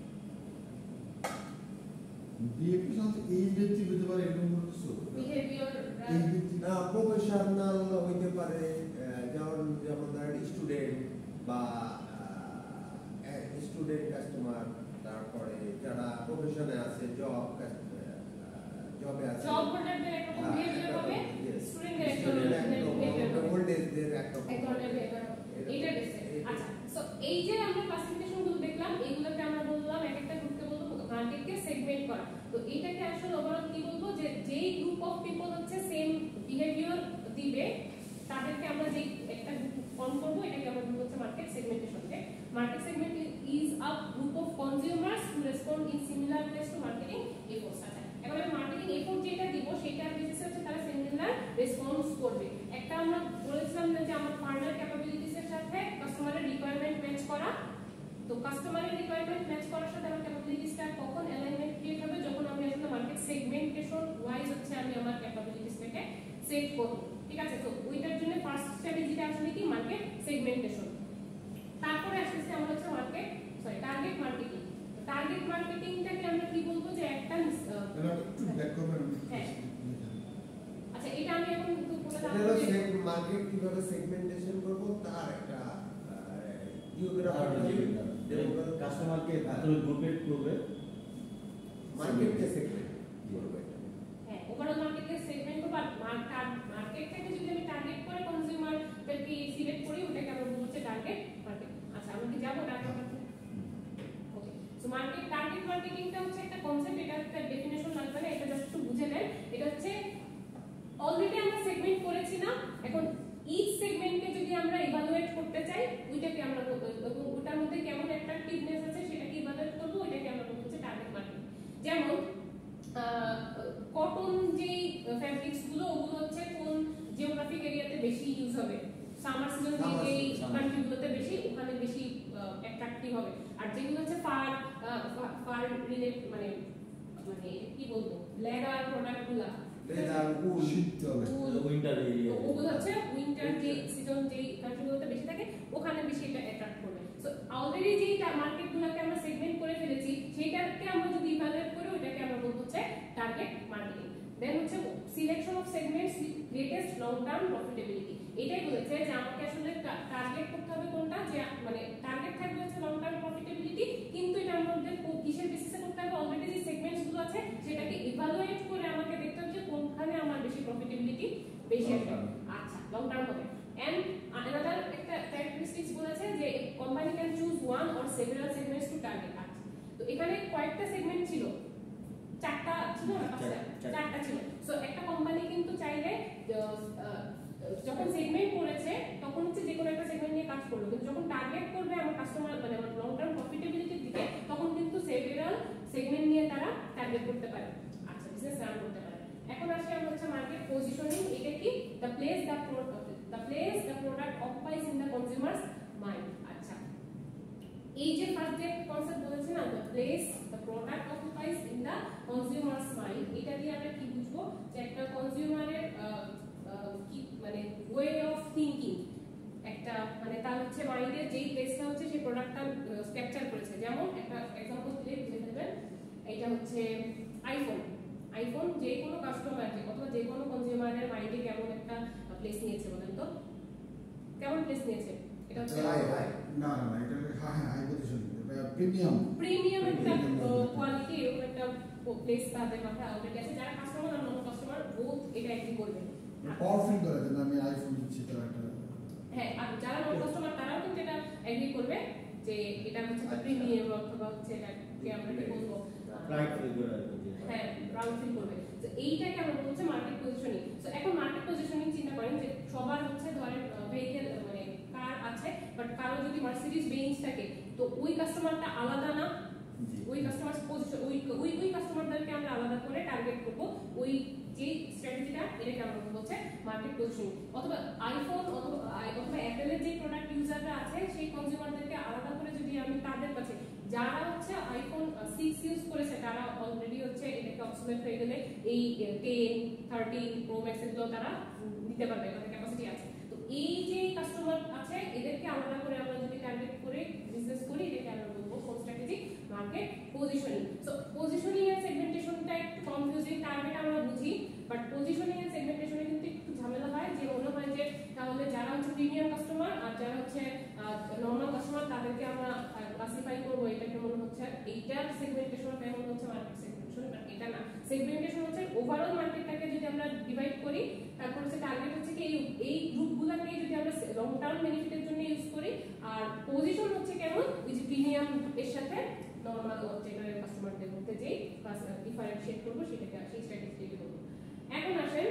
বিহেভিয়ার সাথে এই ব্যক্তি হতে পারে এরকম কিছু, বিহেভিয়ার এই ব্যক্তি না প্রফেশনাল হইতে পারে, যেমন যেমন ধরেন স্টুডেন্ট বা স্টুডেন্ট কাস্টমার, তারপরে যারা প্রফেশনে আছে, জব জবে আছে, জব হোল্ডারদের একটা বিহেভিয়ার হবে, স্টুডেন্টদের একটা বিহেভিয়ার হবে, ওল্ড এজদের একটা এক ধরনের বিহেভিয়ার হবে। এইটা বেসে আচ্ছা, সো এই যে আমরা ক্লাসিফিকেশনগুলো দেখলাম, এগুলোকে আমরা বললাম এক একটা গ্রুপকে বলবো মার্কেটকে সেগমেন্ট করা। তো এইটাকে আসলে ওভারঅল কি বলবো যে যেই গ্রুপ অফ পিপল হচ্ছে সেম বিহেভিয়ার দিবে, তাদেরকে আমরা যেই একটা গ্রুপ ফর্ম করব, এটাকে আমরা বলবো হচ্ছে market segmentation. Market segment is a group of consumers who respond in similar ways to marketing efforts. আচ্ছা, এখন আমি মার্কেটিং এফোর্ট যেটা দিব সেটার বেসিসে হচ্ছে তারা সিমিলার রেসপন্স করবে। একটা আমরা বলেছিলাম যে আমার পার্টনার ক্যাপাবিলিটিস এর সাথে কাস্টমারের রিকোয়ারমেন্ট ম্যাচ করা। তো কাস্টমারের রিকোয়ারমেন্ট ম্যাচ করার সাথে আমার ক্যাপাবিলিটিসটা কখন অ্যালাইনমেন্ট ক্রিয়েট হবে, যখন আমি আসলে মার্কেট সেগমেন্টেশন ওয়াইজ হচ্ছে আমি আমার ক্যাপাবিলিটিসটাকে সেট করব। ঠিক আছে, তো ওইটার জন্য ফার্স্ট স্ট্র্যাটেজিটা আসলে কি মার্কেট সেগমেন্টেশন। তারপরে আসছে আমরা হচ্ছে market sorry target marketing. Target মার্কেটিংটাকে আমরা কি বলবো যে একটা একটু ব্যাক করবেন। হ্যাঁ, টার্গেট মার্কেটিং মানে কি? টার্গেট মার্কেটিং মানে হচ্ছে কি, টার্গেট মার্কেট মানে হচ্ছে কি, টার্গেট মার্কেট মানে হচ্ছে কি, টার্গেট মার্কেটিং মানে হচ্ছে কি, টার্গেট আচ্ছা এটা আমি এখন একটু বলে এটা দাও হলো মার্কেট কিভাবে সেগমেন্টেশন করব তার একটা জিওগ্রাফি কাস্টমারকে আসলে গ্রুপের গ্রুপে মার্কেটকে সেগমেন্ট করব এটা হ্যাঁ ওভারঅল মার্কেটকে সেগমেন্ট করব আর মার্কেট থেকে যদি আমি টার্গেট করে কনজিউমারদেরকে সিলেক্ট করি ওটাকে আমরা বলবো হচ্ছে টার্গেট মার্কেট আচ্ছা আমরা কি যাব target market okay so market target মার্কেটিংটা হচ্ছে একটা কনসেপ্ট এটা একটা ডেফিনিশন লাগবে না এটা জাস্ট একটু বুঝে নেন এটা হচ্ছে অলরেডি আমরা সেগমেন্ট করেছি না এখন ইচ সেগমেন্টকে যদি আমরা ইভালুয়েট করতে চাই ওইটাকে আমরা ওটার মধ্যে কেমন অ্যাট্রাকটিভনেস আছে সেটাকে ইভালুয়েট করব ওইটাকে আমরা বলবো হচ্ছে টার্গেট মার্কেট যেমন কটন যে ফ্যাব্রিক্স গুলো ওগুলো হচ্ছে কোন জিওগ্রাফিক এরিয়াতে বেশি ইউজ হবে সামার সিজন যে কান্ট্রিগুলোতে বেশি ওখানে বেশি অ্যাট্রাকটিভ হবে আর যেগুলো হচ্ছে ফার ফার রিলেট মানে মানে কি বলবো লেদার প্রোডাক্টগুলো লেদার উল শীতকালে উইন্টার এরিয়া ওগুলো হচ্ছে উইন্টার যে সিজন যে কান্ট্রিগুলোতে বেশি থাকে ওখানে বেশি এটা অ্যাট্রাক্ট করবে সো অলরেডি যেই মার্কেটগুলোকে আমরা সেগমেন্ট করে ফেলেছি সেইটাকে আমরা যদি ইভালুয়েট করি ওটাকে আমরা বলবো হচ্ছে টার্গেট মার্কেটিং দেন হচ্ছে selection of segments with greatest long term profitability এটাই বলেছে যে আমাকে আসলে টার্গেট করতে হবে কোনটা যে মানে টার্গেট থাকবে হচ্ছে লং টার্ম প্রফিটেবিলিটি কিন্তু এটার মধ্যে কিসের বেসিসে করতে হবে অলরেডি যে সেগমেন্টস গুলো আছে সেটাকে ইভালুয়েট করে আমাকে দেখতে হবে যে কোনখানে আমার বেশি প্রফিটেবিলিটি বেশি আসবে আচ্ছা লং টার্ম হবে এন্ড আনাদার একটা ক্যারেক্টারিস্টিক্স বলেছে যে company can choose one or several segments to target আচ্ছা তো এখানে কয়েকটা সেগমেন্ট ছিল চারটা ছিল না চারটা ছিল সো একটা কোম্পানি কিন্তু চাইলে যখন সেগমেন্ট করেছে তখন হচ্ছে যে কোনো একটা সেগমেন্ট নিয়ে কাজ করলো কিন্তু যখন টার্গেট করবে আমার কাস্টমার মানে আমার লং টার্ম প্রফিটেবিলিটির দিকে তখন কিন্তু সেভারাল সেগমেন্ট নিয়ে তারা টার্গেট করতে পারে আচ্ছা বিজনেস রান করতে পারে এখন আসে আমরা হচ্ছে মার্কেট পজিশনিং এটা কি the place the the place the product occupies in the consumer's mind আচ্ছা এই যে ফার্স্ট যে কনসেপ্ট বলেছি না the place the product occupies in the consumer's mind এটা দিয়ে আমরা কি বুঝবো যে একটা কনজিউমারের কি মানে ওয়ে অফ থিংকিং একটা মানে তার হচ্ছে মাইন্ডের যেই প্লেসটা হচ্ছে সেই প্রোডাক্টটা ক্যাপচার করেছে যেমন একটা এক্সাম্পল দিলে বুঝে ফেলবেন এটা হচ্ছে আইফোন আইফোন যে কোনো কাস্টমারকে অথবা যে কোনো কনজিউমারের মাইন্ডে কেমন একটা প্লেস নিয়েছে বলেন তো কেমন প্লেস নিয়েছে এটা হচ্ছে হাই হাই না না এটা হ্যাঁ হ্যাঁ হাই পজিশন এটা প্রিমিয়াম প্রিমিয়াম একটা কোয়ালিটি এরকম একটা প্লেস তাদের মাথায় অলরেডি আছে যারা কাস্টমার আর নন কাস্টমার বোথ এটা এগ্রি করবে পাওয়ারফুল করে দেন আমি আইফোন দিচ্ছি তার একটা হ্যাঁ আর যারা নন কাস্টমার তারাও কিন্তু এটা এগ্রি করবে যে এটা হচ্ছে প্রিমিয়াম অথবা হচ্ছে এটাকে আমরা কি বলবো প্রাইড ফিল করে হ্যাঁ প্রাউড ফিল করবে তো এইটাকে আমরা বলছি মার্কেট পজিশনিং সো এখন মার্কেট পজিশনিং চিন্তা করেন যে সবার হচ্ছে ধরেন ভেহিকেল মানে কার আছে বাট কারো যদি মার্সিডিজ বেঞ্জ থাকে তো ওই কাস্টমারটা আলাদা না ওই কাস্টমার পজিশন ওই ওই ওই কাস্টমারদেরকে আমরা আলাদা করে টার্গেট করব ওই যে স্ট্র্যাটেজিটা এটাকে আমরা বলছি মার্কেট পজিশনিং অথবা আইফোন অথবা অথবা অ্যাপেলের যে প্রোডাক্ট ইউজাররা আছে সেই কনজিউমারদেরকে আলাদা করে যদি আমি তাদের কাছে যারা হচ্ছে আইফোন সিক্স ইউজ করেছে তারা অলরেডি হচ্ছে এটাকে অবসোলেট হয়ে গেলে এই টেন থার্টিন প্রো ম্যাক্স এগুলো তারা নিতে পারবে তাদের ক্যাপাসিটি আছে তো এই যে কাস্টমার আছে এদেরকে আলাদা করে আমরা যদি টার্গেট করে বিজনেস করি এটাকে আমরা বলবো কোন strategy market positioning so positioning and সেগমেন্টেশনটা একটু কনফিউজিং টার্গেট আমরা বুঝি বাট পজিশনিং এন্ড সেগমেন্টেশনে কিন্তু একটু ঝামেলা হয় যে মনে হয় যে তাহলে যারা হচ্ছে প্রিমিয়াম কাস্টমার আর যারা হচ্ছে নরমাল কাস্টমার তাদেরকে আমরা ক্লাসিফাই করব এটাকে মনে হচ্ছে এইটার সেগমেন্টেশন কেমন হচ্ছে মার্কেট সেগমেন্টেশন বাট এটা না সেগমেন্টেশন হচ্ছে ওভারঅল মার্কেটটাকে যদি আমরা ডিভাইড করি তারপর হচ্ছে টার্গেট হচ্ছে কি এই এই গ্রুপগুলোকে যদি আমরা লং টার্ম বেনিফিটের জন্য ইউজ করি আর পজিশন হচ্ছে কেমন ওই যে প্রিমিয়াম এর সাথে নরমাল জেনারেল কাস্টমারদের মধ্যে যেই ডিফারেন্সিয়েট করব সেটাকে সেই স্ট্র্যাটেজিটাকে করব এখন আসেন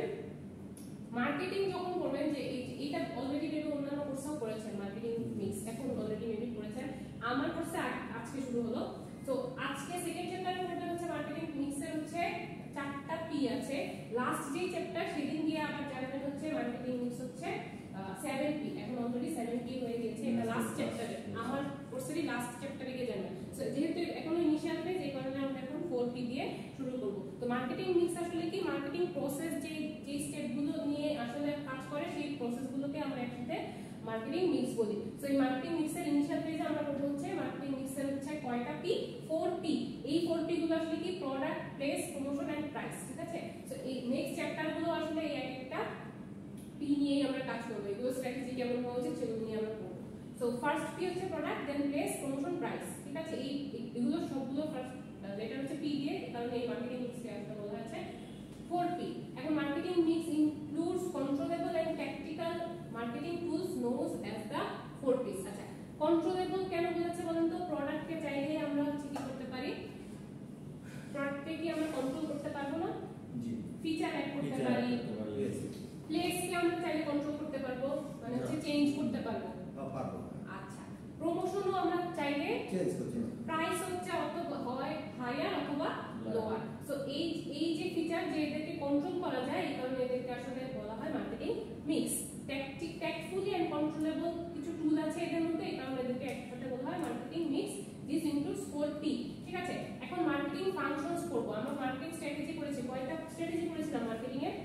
মার্কেটিং যখন করবেন যে এটা অলরেডি মেবি অন্যান্য কোর্সেও করেছেন মার্কেটিং মিক্স এখন অলরেডি মেবি করেছেন আমার কোর্সে আজকে শুরু হলো তো আজকে সেকেন্ড চ্যাপ্টারের মধ্যে হচ্ছে মার্কেটিং মিক্সের হচ্ছে চারটা পি আছে লাস্ট যে চ্যাপ্টার সেদিন গিয়ে আবার জানবেন হচ্ছে মার্কেটিং মিক্স হচ্ছে সেভেন পি এখন অলরেডি সেভেন পি হয়ে গেছে এটা লাস্ট চ্যাপ্টারে আমার কোর্সেরই লাস্ট চ্যাপ্টারে গিয়ে জানবেন সো যেহেতু এখনো ইনিশিয়াল ফেজ এই কারণে আমরা এখন ফোর পি দিয়ে শুরু করব তো মার্কেটিং মিক্স আসলে কি মার্কেটিং প্রসেস যে যে স্টেপগুলো নিয়ে আসলে কাজ করে সেই প্রসেসগুলোকে আমরা একসাথে মার্কেটিং মিক্স বলি। সো এই মার্কেটিং মিক্সের ইনিশিয়াল ফেজে আমরা করব হচ্ছে মার্কেটিং মিক্সের হচ্ছে কয়টা পি, ফোর পি। এই ফোর পি গুলো আসলে কি product, place, promotion and price, ঠিক আছে। সো এই নেক্সট চ্যাপ্টার গুলো আসলে এই এক একটা পি নিয়ে আমরা কাজ করব, এগুলো স্ট্র্যাটেজি কেমন হওয়া উচিত সেগুলো নিয়ে আমরা করব। সো ফার্স্ট পি হচ্ছে product, then place, promotion, price, ঠিক আছে। এই এগুলো সবগুলো ফার্স্ট লেটার হচ্ছে পি দিয়ে, কারণ এই মার্কেটিং মিক্সকে আসলে বলা আছে ফোর পি। এখন marketing mix includes controllable and tactical marketing tools known as the four Ps. আচ্ছা, কন্ট্রোলেবল কেন বলেছে বলেন তো? প্রোডাক্টকে চাইলে আমরা হচ্ছে কি করতে পারি, প্রোডাক্টকে কি আমরা কন্ট্রোল করতে পারবো না? জি, ফিচার অ্যাড করতে পারি। প্লেসকে আমরা চাইলে কন্ট্রোল করতে পারবো, মানে হচ্ছে চেঞ্জ করতে পারবো। পারবো। আচ্ছা, প্রমোশনও আমরা চাইলে চেঞ্জ করতে পারবো। প্রাইস হচ্ছে অথবা হয় হায়ার অথবা লোয়ার। সো এই এই যে ফিচার যে এদেরকে কন্ট্রোল করা যায়, এই কারণে এদেরকে আসলে বলা হয় marketing mix. Tactic tactfully and controllable কিছু টুল আছে এদের মধ্যে, এই কারণে এদেরকে একসাথে বলা হয় marketing mix. This includes four P, ঠিক আছে। এখন মার্কেটিং ফাংশনস করব আমরা। মার্কেটিং স্ট্র্যাটেজি করেছি, কয়টা স্ট্র্যাটেজি করেছিলাম মার্কেটিং এর?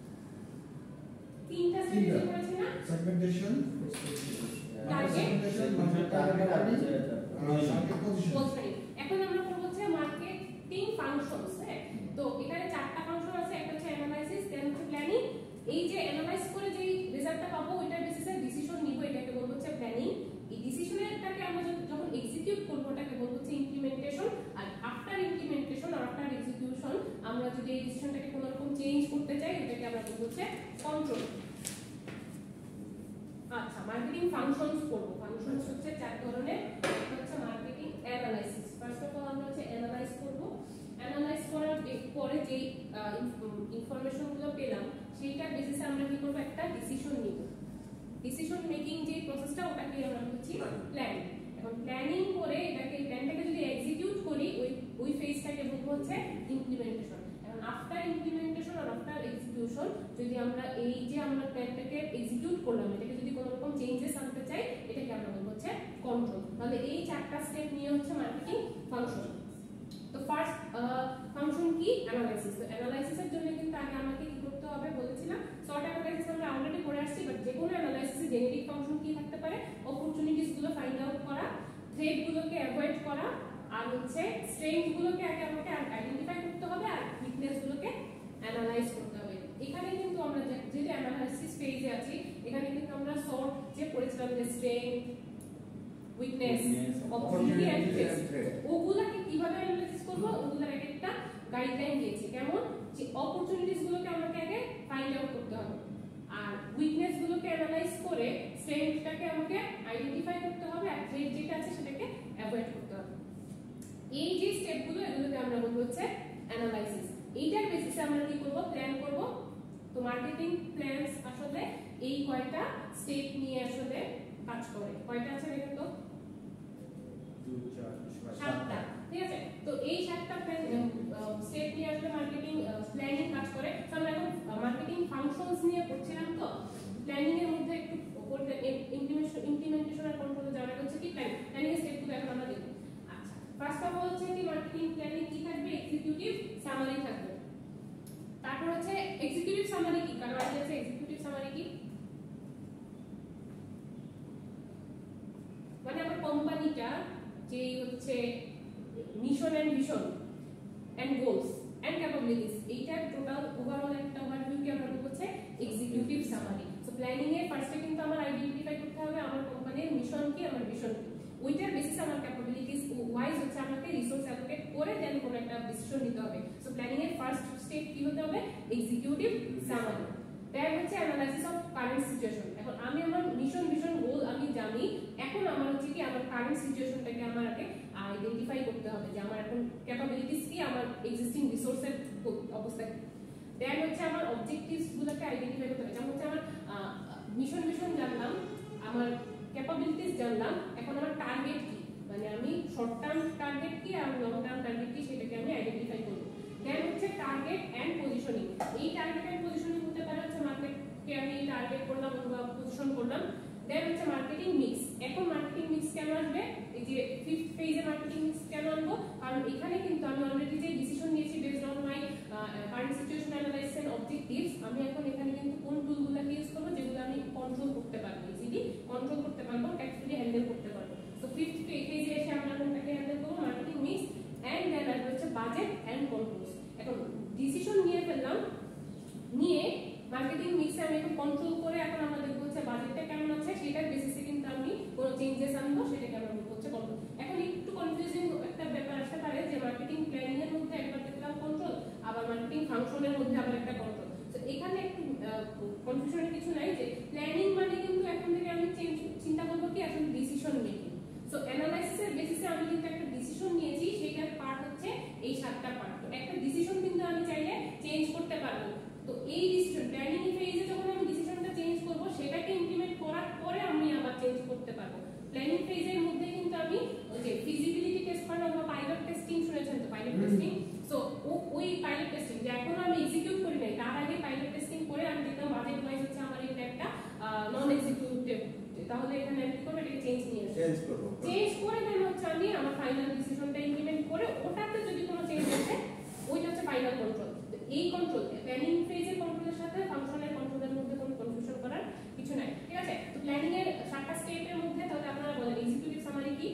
তিনটা স্ট্র্যাটেজি করেছি না? Segmentation, target, positioning. এখন আমরা করব হচ্ছে মার্কেটিং ফাংশনস। হ্যাঁ, তো এখানে চারটা ফাংশন আছে, একটা হচ্ছে অ্যানালাইসিস, দেন হচ্ছে প্ল্যানিং। এই যে অ্যানালাইজ করে যে রেজাল্টটা পাবো ওইটার বেসিসে ডিসিশন নিব, এটাকে বলবো হচ্ছে প্ল্যানিং। এই ডিসিশনেরটাকে আমরা যখন এক্সিকিউট করব ওটাকে বলবো হচ্ছে ইমপ্লিমেন্টেশন। আর আফটার ইমপ্লিমেন্টেশন আর আফটার এক্সিকিউশন আমরা যদি এই ডিসিশনটাকে কোনো রকম চেঞ্জ করতে চাই ওটাকে আমরা বলবো হচ্ছে কন্ট্রোল। আচ্ছা, মার্কেটিং ফাংশনস করব। ফাংশনস হচ্ছে চার ধরনের। একটা হচ্ছে marketing analysis. First of all আমরা হচ্ছে অ্যানালাইজ করব। অ্যানালাইজ করার পরে যে ইনফরমেশনগুলো পেলাম সেইটার বেসিসে আমরা কি করব, একটা ডিসিশন নিব। ডিসিশন মেকিং যে প্রসেসটা ওটাকে আমরা বলছি প্ল্যান। এখন প্ল্যানিং করে এটাকে প্ল্যানটাকে যদি এক্সিকিউট করি ওই ওই ফেজটাকে বলবো হচ্ছে ইমপ্লিমেন্টেশন। এখন আফটার ইমপ্লিমেন্টেশন আর আফটার এক্সিকিউশন যদি আমরা এই যে আমরা প্ল্যানটাকে এক্সিকিউট করলাম এটাকে যদি কোনো রকম চেঞ্জেস আনতে চাই এটাকে আমরা বলবো হচ্ছে কন্ট্রোল। তাহলে এই চারটা স্টেপ নিয়ে হচ্ছে মার্কেটিং ফাংশন। তো ফার্স্ট ফাংশন কি? অ্যানালাইসিস। তো অ্যানালাইসিসের জন্য কিন্তু আগে আমাকে কি করতে হবে বলেছিলাম, শর্ট অ্যানালাইসিস আমরা অলরেডি করে আসছি, বাট যে কোনো অ্যানালাইসিসে জেনেরিক ফাংশন কি থাকতে পারে? অপরচুনিটিস গুলো ফাইন্ড আউট করা, থ্রেট গুলোকে অ্যাভয়েড করা, আর হচ্ছে স্ট্রেংথ গুলোকে আগে আমাকে আইডেন্টিফাই করতে হবে, আর উইকনেস গুলোকে অ্যানালাইজ করতে হবে। এখানে কিন্তু আমরা যেটা অ্যানালাইসিস ফেজে আছি এখানে কিন্তু আমরা শর্ট যে পড়েছিলাম যে strength, weakness, opportunity and threat, ওগুলাকে কিভাবে অ্যানালাইসিস করব ওগুলার এক একটা গাইডলাইন দিয়েছি। কেমন? যে অপরচুনিটিস গুলোকে আমাকে আগে ফাইন্ড আউট করতে হবে, আর উইকনেস গুলোকে অ্যানালাইজ করে স্ট্রেংথটাকে আমাকে আইডেন্টিফাই করতে হবে, আর থ্রেট যেটা আছে সেটাকে অ্যাভয়েড করতে হবে। এই যে স্টেপগুলো এগুলোকে আমরা বলবো হচ্ছে অ্যানালাইসিস। এইটার বেসিসে আমরা কি করব? প্ল্যান করব। তো মার্কেটিং প্ল্যানস আসলে এই কয়টা স্টেপ নিয়ে আসলে কাজ করে। কয়টা আছে দেখুন তো? সাতটা, ঠিক আছে। তো এই সাতটা স্টেপ নিয়ে আসলে মার্কেটিং প্ল্যানিং কাজ করে। তো আমরা এখন মার্কেটিং ফাংশনস নিয়ে পড়ছিলাম, তো প্ল্যানিং এর মধ্যে একটু করতে ইমপ্লিমেন্টেশন ইমপ্লিমেন্টেশন আর কন্ট্রোলে যাওয়ার হচ্ছে কি প্ল্যান প্ল্যানিং স্টেপগুলো এখন আমরা দেখব। আচ্ছা, ফার্স্ট অফ অল হচ্ছে কি মার্কেটিং প্ল্যানিং কি থাকবে? এক্সিকিউটিভ সামারি থাকবে। তারপর হচ্ছে এক্সিকিউটিভ সামারি কি? কারণ আইডিয়া আছে এক্সিকিউটিভ সামারি কি মানে আমার কোম্পানিটা যে হচ্ছে mission and vision and goals and capabilities এইটার টোটাল ওভারঅল একটা ওভারভিউ কে আমরা বলবো হচ্ছে এক্সিকিউটিভ সামারি। সো প্ল্যানিং এর ফার্স্টে কিন্তু আমার আইডেন্টিফাই করতে হবে আমার কোম্পানির মিশন কি, আমার ভিশন কি, ওইটার বেসিসে আমার ক্যাপাবিলিটিস ওয়াইজ হচ্ছে আমাকে রিসোর্স অ্যালোকেট করে দেন কোন একটা ডিসিশন নিতে হবে। সো প্ল্যানিং এর ফার্স্ট স্টেপ কি হতে হবে? Executive summary. দেন হচ্ছে অ্যানালাইসিস অফ কারেন্ট সিচুয়েশন। এখন আমি আমার মিশন ভিশন গোল আমি জানি, এখন আমার হচ্ছে কি আমার কারেন্ট সিচুয়েশনটাকে আমার আগে আইডেন্টিফাই করতে হবে যে আমার এখন ক্যাপাবিলিটিস কি, আমার এক্সিস্টিং রিসোর্সের অবস্থা কি। দেন হচ্ছে আমার অবজেক্টিভস গুলোকে আইডেন্টিফাই করতে হবে। যেমন হচ্ছে আমার মিশন ভিশন জানলাম, আমার ক্যাপাবিলিটিস জানলাম, এখন আমার টার্গেট কি, মানে আমি শর্ট টার্ম টার্গেট কি আর লং টার্ম টার্গেট কি সেটাকে আমি আইডেন্টিফাই করব। দেন হচ্ছে টার্গেট এন্ড পজিশনিং। এই টার্গেট এন্ড পজিশনিং হতে পারে হচ্ছে মার্কেটকে আমি টার্গেট করলাম অথবা পজিশন করলাম। দেন হচ্ছে মার্কেটিং মিক্স। এখন মার্কেটিং মিক্স কেন আসবে? এই যে ফিফথ ফেজে মার্কেটিং মিক্স কেন আনবো? কারণ এখানে কিন্তু আমি অলরেডি যে ডিসিশন নিয়েছি based on my current situation analysis and objectives, আমি এখন এখানে কিন্তু কোন টুলগুলোকে ইউজ করব যেগুলো আমি কন্ট্রোল করতে পারবো, ইজিলি করব চেঞ্জ করে দেন হচ্ছে আমি আমার ফাইনাল ডিসিশনটা ইমপ্লিমেন্ট করে ওটাতে যদি কোনো চেঞ্জ আসে ওইটা হচ্ছে ফাইনাল কন্ট্রোল। এই কন্ট্রোল প্ল্যানিং ফেজের কন্ট্রোলের সাথে ফাংশনের কন্ট্রোলের মধ্যে কোনো কনফিউশন করার কিছু নাই, ঠিক আছে? তো প্ল্যানিং এর সাতটা স্টেপের মধ্যে তাহলে আপনারা বলেন এক্সিকিউটিভ সামারি কি?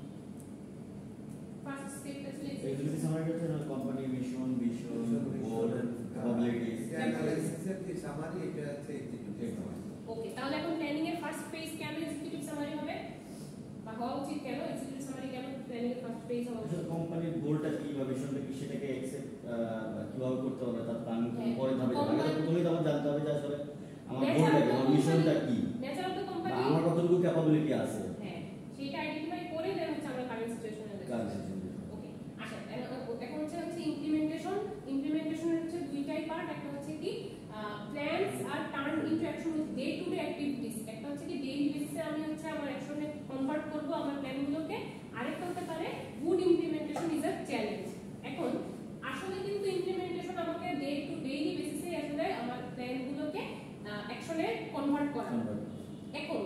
ফার্স্ট স্টেপ হচ্ছে এক্সিকিউটিভ সামারি হচ্ছে company mission, vision, goal, objective, অ্যানালাইসিসের যে সামারি এটা হচ্ছে এক্সিকিউটিভ সামারি। ওকে, তাহলে এখন প্ল্যানিং এর ফার্স্ট পেজ কেন এক্সিকিউটিভ সামারি হবে বা হওয়া উচিত কেন? এক্সিকিউটিভ সামারি কেন প্ল্যানিং এর ফার্স্ট পেজ হওয়া উচিত? কোম্পানির গোলটা কি বা ভিশনটা কি সেটাকে অ্যাকসেপ্ট কিভাবে করতে হবে তার প্ল্যান হ্যাঁ, পরে ধাপে ধাপে কোম্পানি- আগে তুমি তখন জানতে হবে যে আসলে আমার Nature গোলটা of কি, the আমার company- মিশনটা কি, nature of the বা company, আমার কতটুকু ক্যাপাবিলিটি আছে হ্যাঁ সেটা আইডেন্টিফাই করে দেন হচ্ছে আমরা কারেন্ট সিচুয়েশনে দেখব। কাজ শেষে। ওকে, আচ্ছা এখন- এখন হচ্ছে হচ্ছে ইমপ্লিমেন্টেশন। ইমপ্লিমেন্টেশন হচ্ছে দুইটাই পার্ট, একটা হচ্ছে কি plans are turn into action with day to day activities. একটা হচ্ছে কি ডেইলি বেসিসে আমি হচ্ছে আমার অ্যাকশনে কনভার্ট করব আমার প্ল্যানগুলোকে, আরেকটা হতে পারে good implementation is a challenge. এখন আসলে কিন্তু ইমপ্লিমেন্টেশন আমাকে ডে টু ডেইলি বেসিসে আসলে আমার প্ল্যানগুলোকে অ্যাকশনে কনভার্ট করা। এখন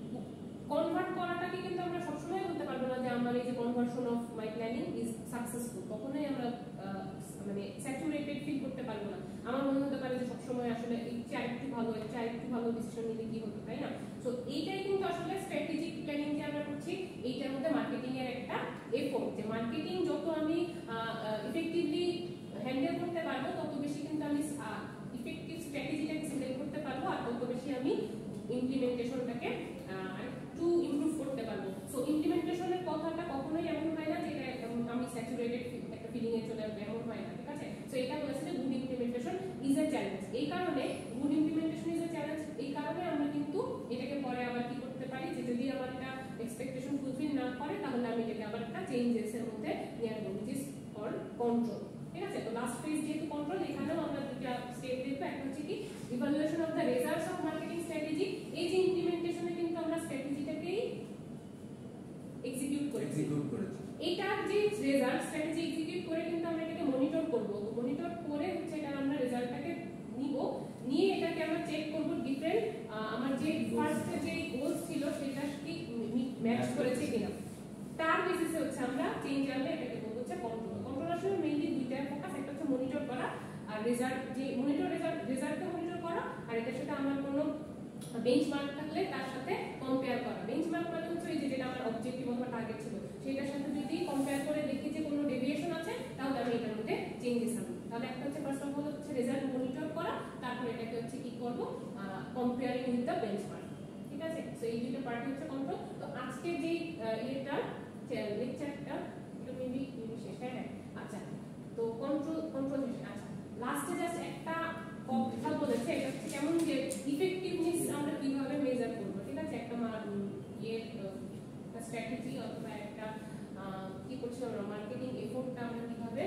কনভার্ট করাটাকে কিন্তু আমরা সবসময় বলতে পারবো না যে আমার এই যে conversion of my planning is successful, কখনোই আমরা মানে স্যাচুরেটেড ফিল করতে পারবো না। আমার মনে হতে পারে যে সবসময় আসলে একটু আরেকটু ভালো একটু আরেকটু ভালো ডিসিশন নিলে কি হতো, তাই না? সো এইটাই কিন্তু আসলে স্ট্র্যাটেজিক প্ল্যানিং যে আমরা করছি এইটার মধ্যে মার্কেটিং এর একটা এফোর্ট, যে মার্কেটিং যত আমি ইফেক্টিভলি হ্যান্ডেল করতে পারবো তত বেশি কিন্তু আমি ইফেক্টিভ স্ট্র্যাটেজিটাকে সিলেক্ট করতে পারবো আর তত বেশি আমি ইমপ্লিমেন্টেশনটাকে একটু ইমপ্রুভ করতে পারবো। সো ইমপ্লিমেন্টেশনের কথাটা কখনোই এমন হয় না যে এটা আমি স্যাচুরেটেড একটা ফিলিং এ চলে আসবে, এমন হয় না, ঠিক আছে? সো এটা বলেছে যে good implementation is a challenge. এই কারণে good implementation is a challenge, এই কারণে আমরা কিন্তু এটাকে পরে আবার কি করতে পারি যে যদি আমার এটা এক্সপেকটেশন ফুলফিল না করে তাহলে আমি এটাকে আবার একটা চেঞ্জেস এর মধ্যে নিয়ে আসবো, which is called control, ঠিক আছে? তো লাস্ট ফেজ যেহেতু কন্ট্রোল, এখানেও আমরা দুটো স্টেপ দেখবো। একটা হচ্ছে কি evaluation of the results of marketing strategy. এই যে ইমপ্লিমেন্টেশনে কিন্তু আমরা স্ট্র্যাটেজিটাকেই এক্সিকিউট করেছি এক্সিকিউট করেছি এটার যে রেজাল্ট স্ট্র্যাটেজি এক্সিকিউট করে কিন্তু আমরা এটাকে মনিটর করব। তো মনিটর করে হচ্ছে এটা আমরা রেজাল্টটাকে নিব, নিয়ে এটাকে আমরা চেক করব ডিফারেন্ট আমার যে ফার্স্ট যে গোলস ছিল সেটা কি ম্যাচ করেছে কিনা। তার বেসিসে হচ্ছে আমরা চেঞ্জ আনলে এটাকে বলবো হচ্ছে কন্ট্রোল। কন্ট্রোল আসলে মেইনলি দুইটা ফোকাস, একটা হচ্ছে মনিটর করা আর রেজাল্ট, যে মনিটর রেজাল্ট রেজাল্টকে মনিটর করা, আর এটার সাথে আমার কোনো বেঞ্চমার্ক থাকলে তার সাথে কম্পেয়ার করা। বেঞ্চমার্ক মানে হচ্ছে এই যে যেটা আমার অবজেক্টিভ অথবা টার্গেট ছিল সেটার সাথে যদি কম্পেয়ার করে দেখি যে কোনো ডেভিয়েশন আছে তাহলে আমি এটার মধ্যে চেঞ্জেস আনবো। তাহলে একটা হচ্ছে ফার্স্ট অফ অল হচ্ছে রেজাল্ট মনিটর করা, তারপর এটাকে হচ্ছে কি করব কম্পেয়ারিং উইথ দ্য বেঞ্চমার্ক, ঠিক আছে? সো এই দুটো পার্ট হচ্ছে কন্ট্রোল। তো আজকে যে এটা লেকচারটা এটা মেবি শেষ, হ্যাঁ আচ্ছা। তো কন্ট্রোল কন্ট্রোল আচ্ছা লাস্টে জাস্ট একটা কথা বলেছে, এটা হচ্ছে কেমন যে ইফেক্টিভনেস আমরা কিভাবে মেজার করব, ঠিক আছে? একটা এর একটা স্ট্র্যাটেজি অথবা একটা কি করছি আমরা মার্কেটিং এফোর্টটা আমরা কিভাবে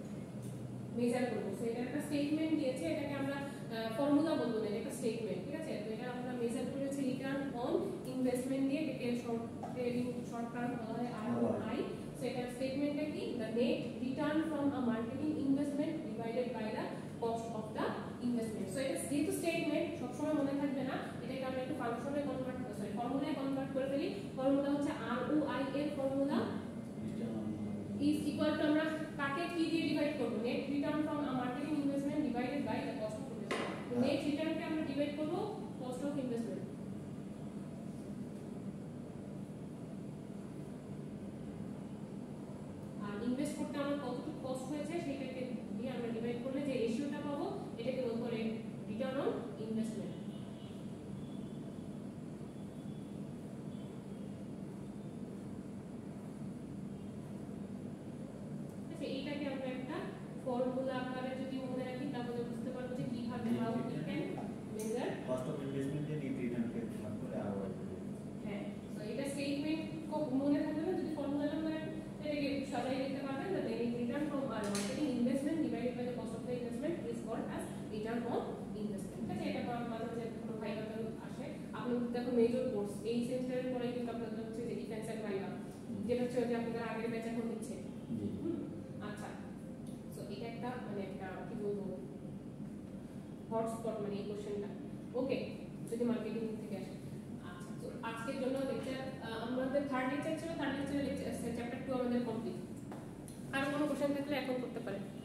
মেজার করব। সো এটা একটা স্টেটমেন্ট দিয়েছে, এটাকে আমরা ফর্মুলা বলবো না, এটা স্টেটমেন্ট, ঠিক আছে? তো এটা আমরা মেজার করেছি রিটার্ন অন ইনভেস্টমেন্ট দিয়ে, এটাকে শর্ট শর্ট টার্ম বলা হয় আর ও আই। সো এটা স্টেটমেন্টটা কি, the net return from a marketing investment divided by the cost of the investment. So এটা যেহেতু স্টেটমেন্ট সবসময় মনে থাকবে না, এটাকে আমরা একটু ফাংশনে কনভার্ট সরি ফর্মুলায় কনভার্ট করে ফেলি। ফর্মুলা হচ্ছে আর ও আই এর ফর্মুলা is equal to আমরা কাকে কি দিয়ে ডিভাইড করব, net return from a marketing investment divided by the cost of investment. তো নেট রিটার্নকে আমরা ডিভাইড করব কস্ট অফ ইনভেস্টমেন্ট। আর ইনভেস্ট করতে আমার কতটুকু কস্ট হয়েছে সেটাকে দিয়ে আমরা ডিভাইড করলে যে রেশিওটা পাবো এটাকে বলবো রিটার্ন অন ইনভেস্টমেন্ট। এইটাকে আমরা একটা ফর্মুলা আকারে যদি মনে রাখি তাহলে বুঝতে পারবো যে কিভাবে how we can measure cost of investment এর নেট রিটার্নকে ভাগ করে আর ওয়াই। হ্যাঁ, সো এটা স্টেটমেন্ট কো মনে থাকবে না, যদি ফর্মুলা নাম্বার এটাকে সবাই লিখতে পারবেন the net return from are marketing investment divided by the cost of the investment is called as return on investment. ঠিক আছে, এটা তো আমাদের যে কোনো ভাইভাতে আসে। আপনি দেখো মেজর কোর্স এই সেমিস্টারের পরে কিন্তু আপনাদের হচ্ছে যে ডিফেন্স এন্ড ভাইভা, যেটা হচ্ছে যে আপনাদের আগের ব্যাচ এখন দিচ্ছে। আচ্ছা, সো এটা একটা মানে একটা কি বলবো হটস্পট মানে এই কোশ্চেনটা। ওকে, যদি মার্কেটিং থেকে আসে। আচ্ছা, তো আজকের জন্য লেকচার আমাদের থার্ড থার্ড লেকচার ছিল, থার্ড লেকচারে চ্যাপ্টার টু আমাদের কমপ্লিট। আর কোনো কোশ্চেন থাকলে এখন করতে পারেন।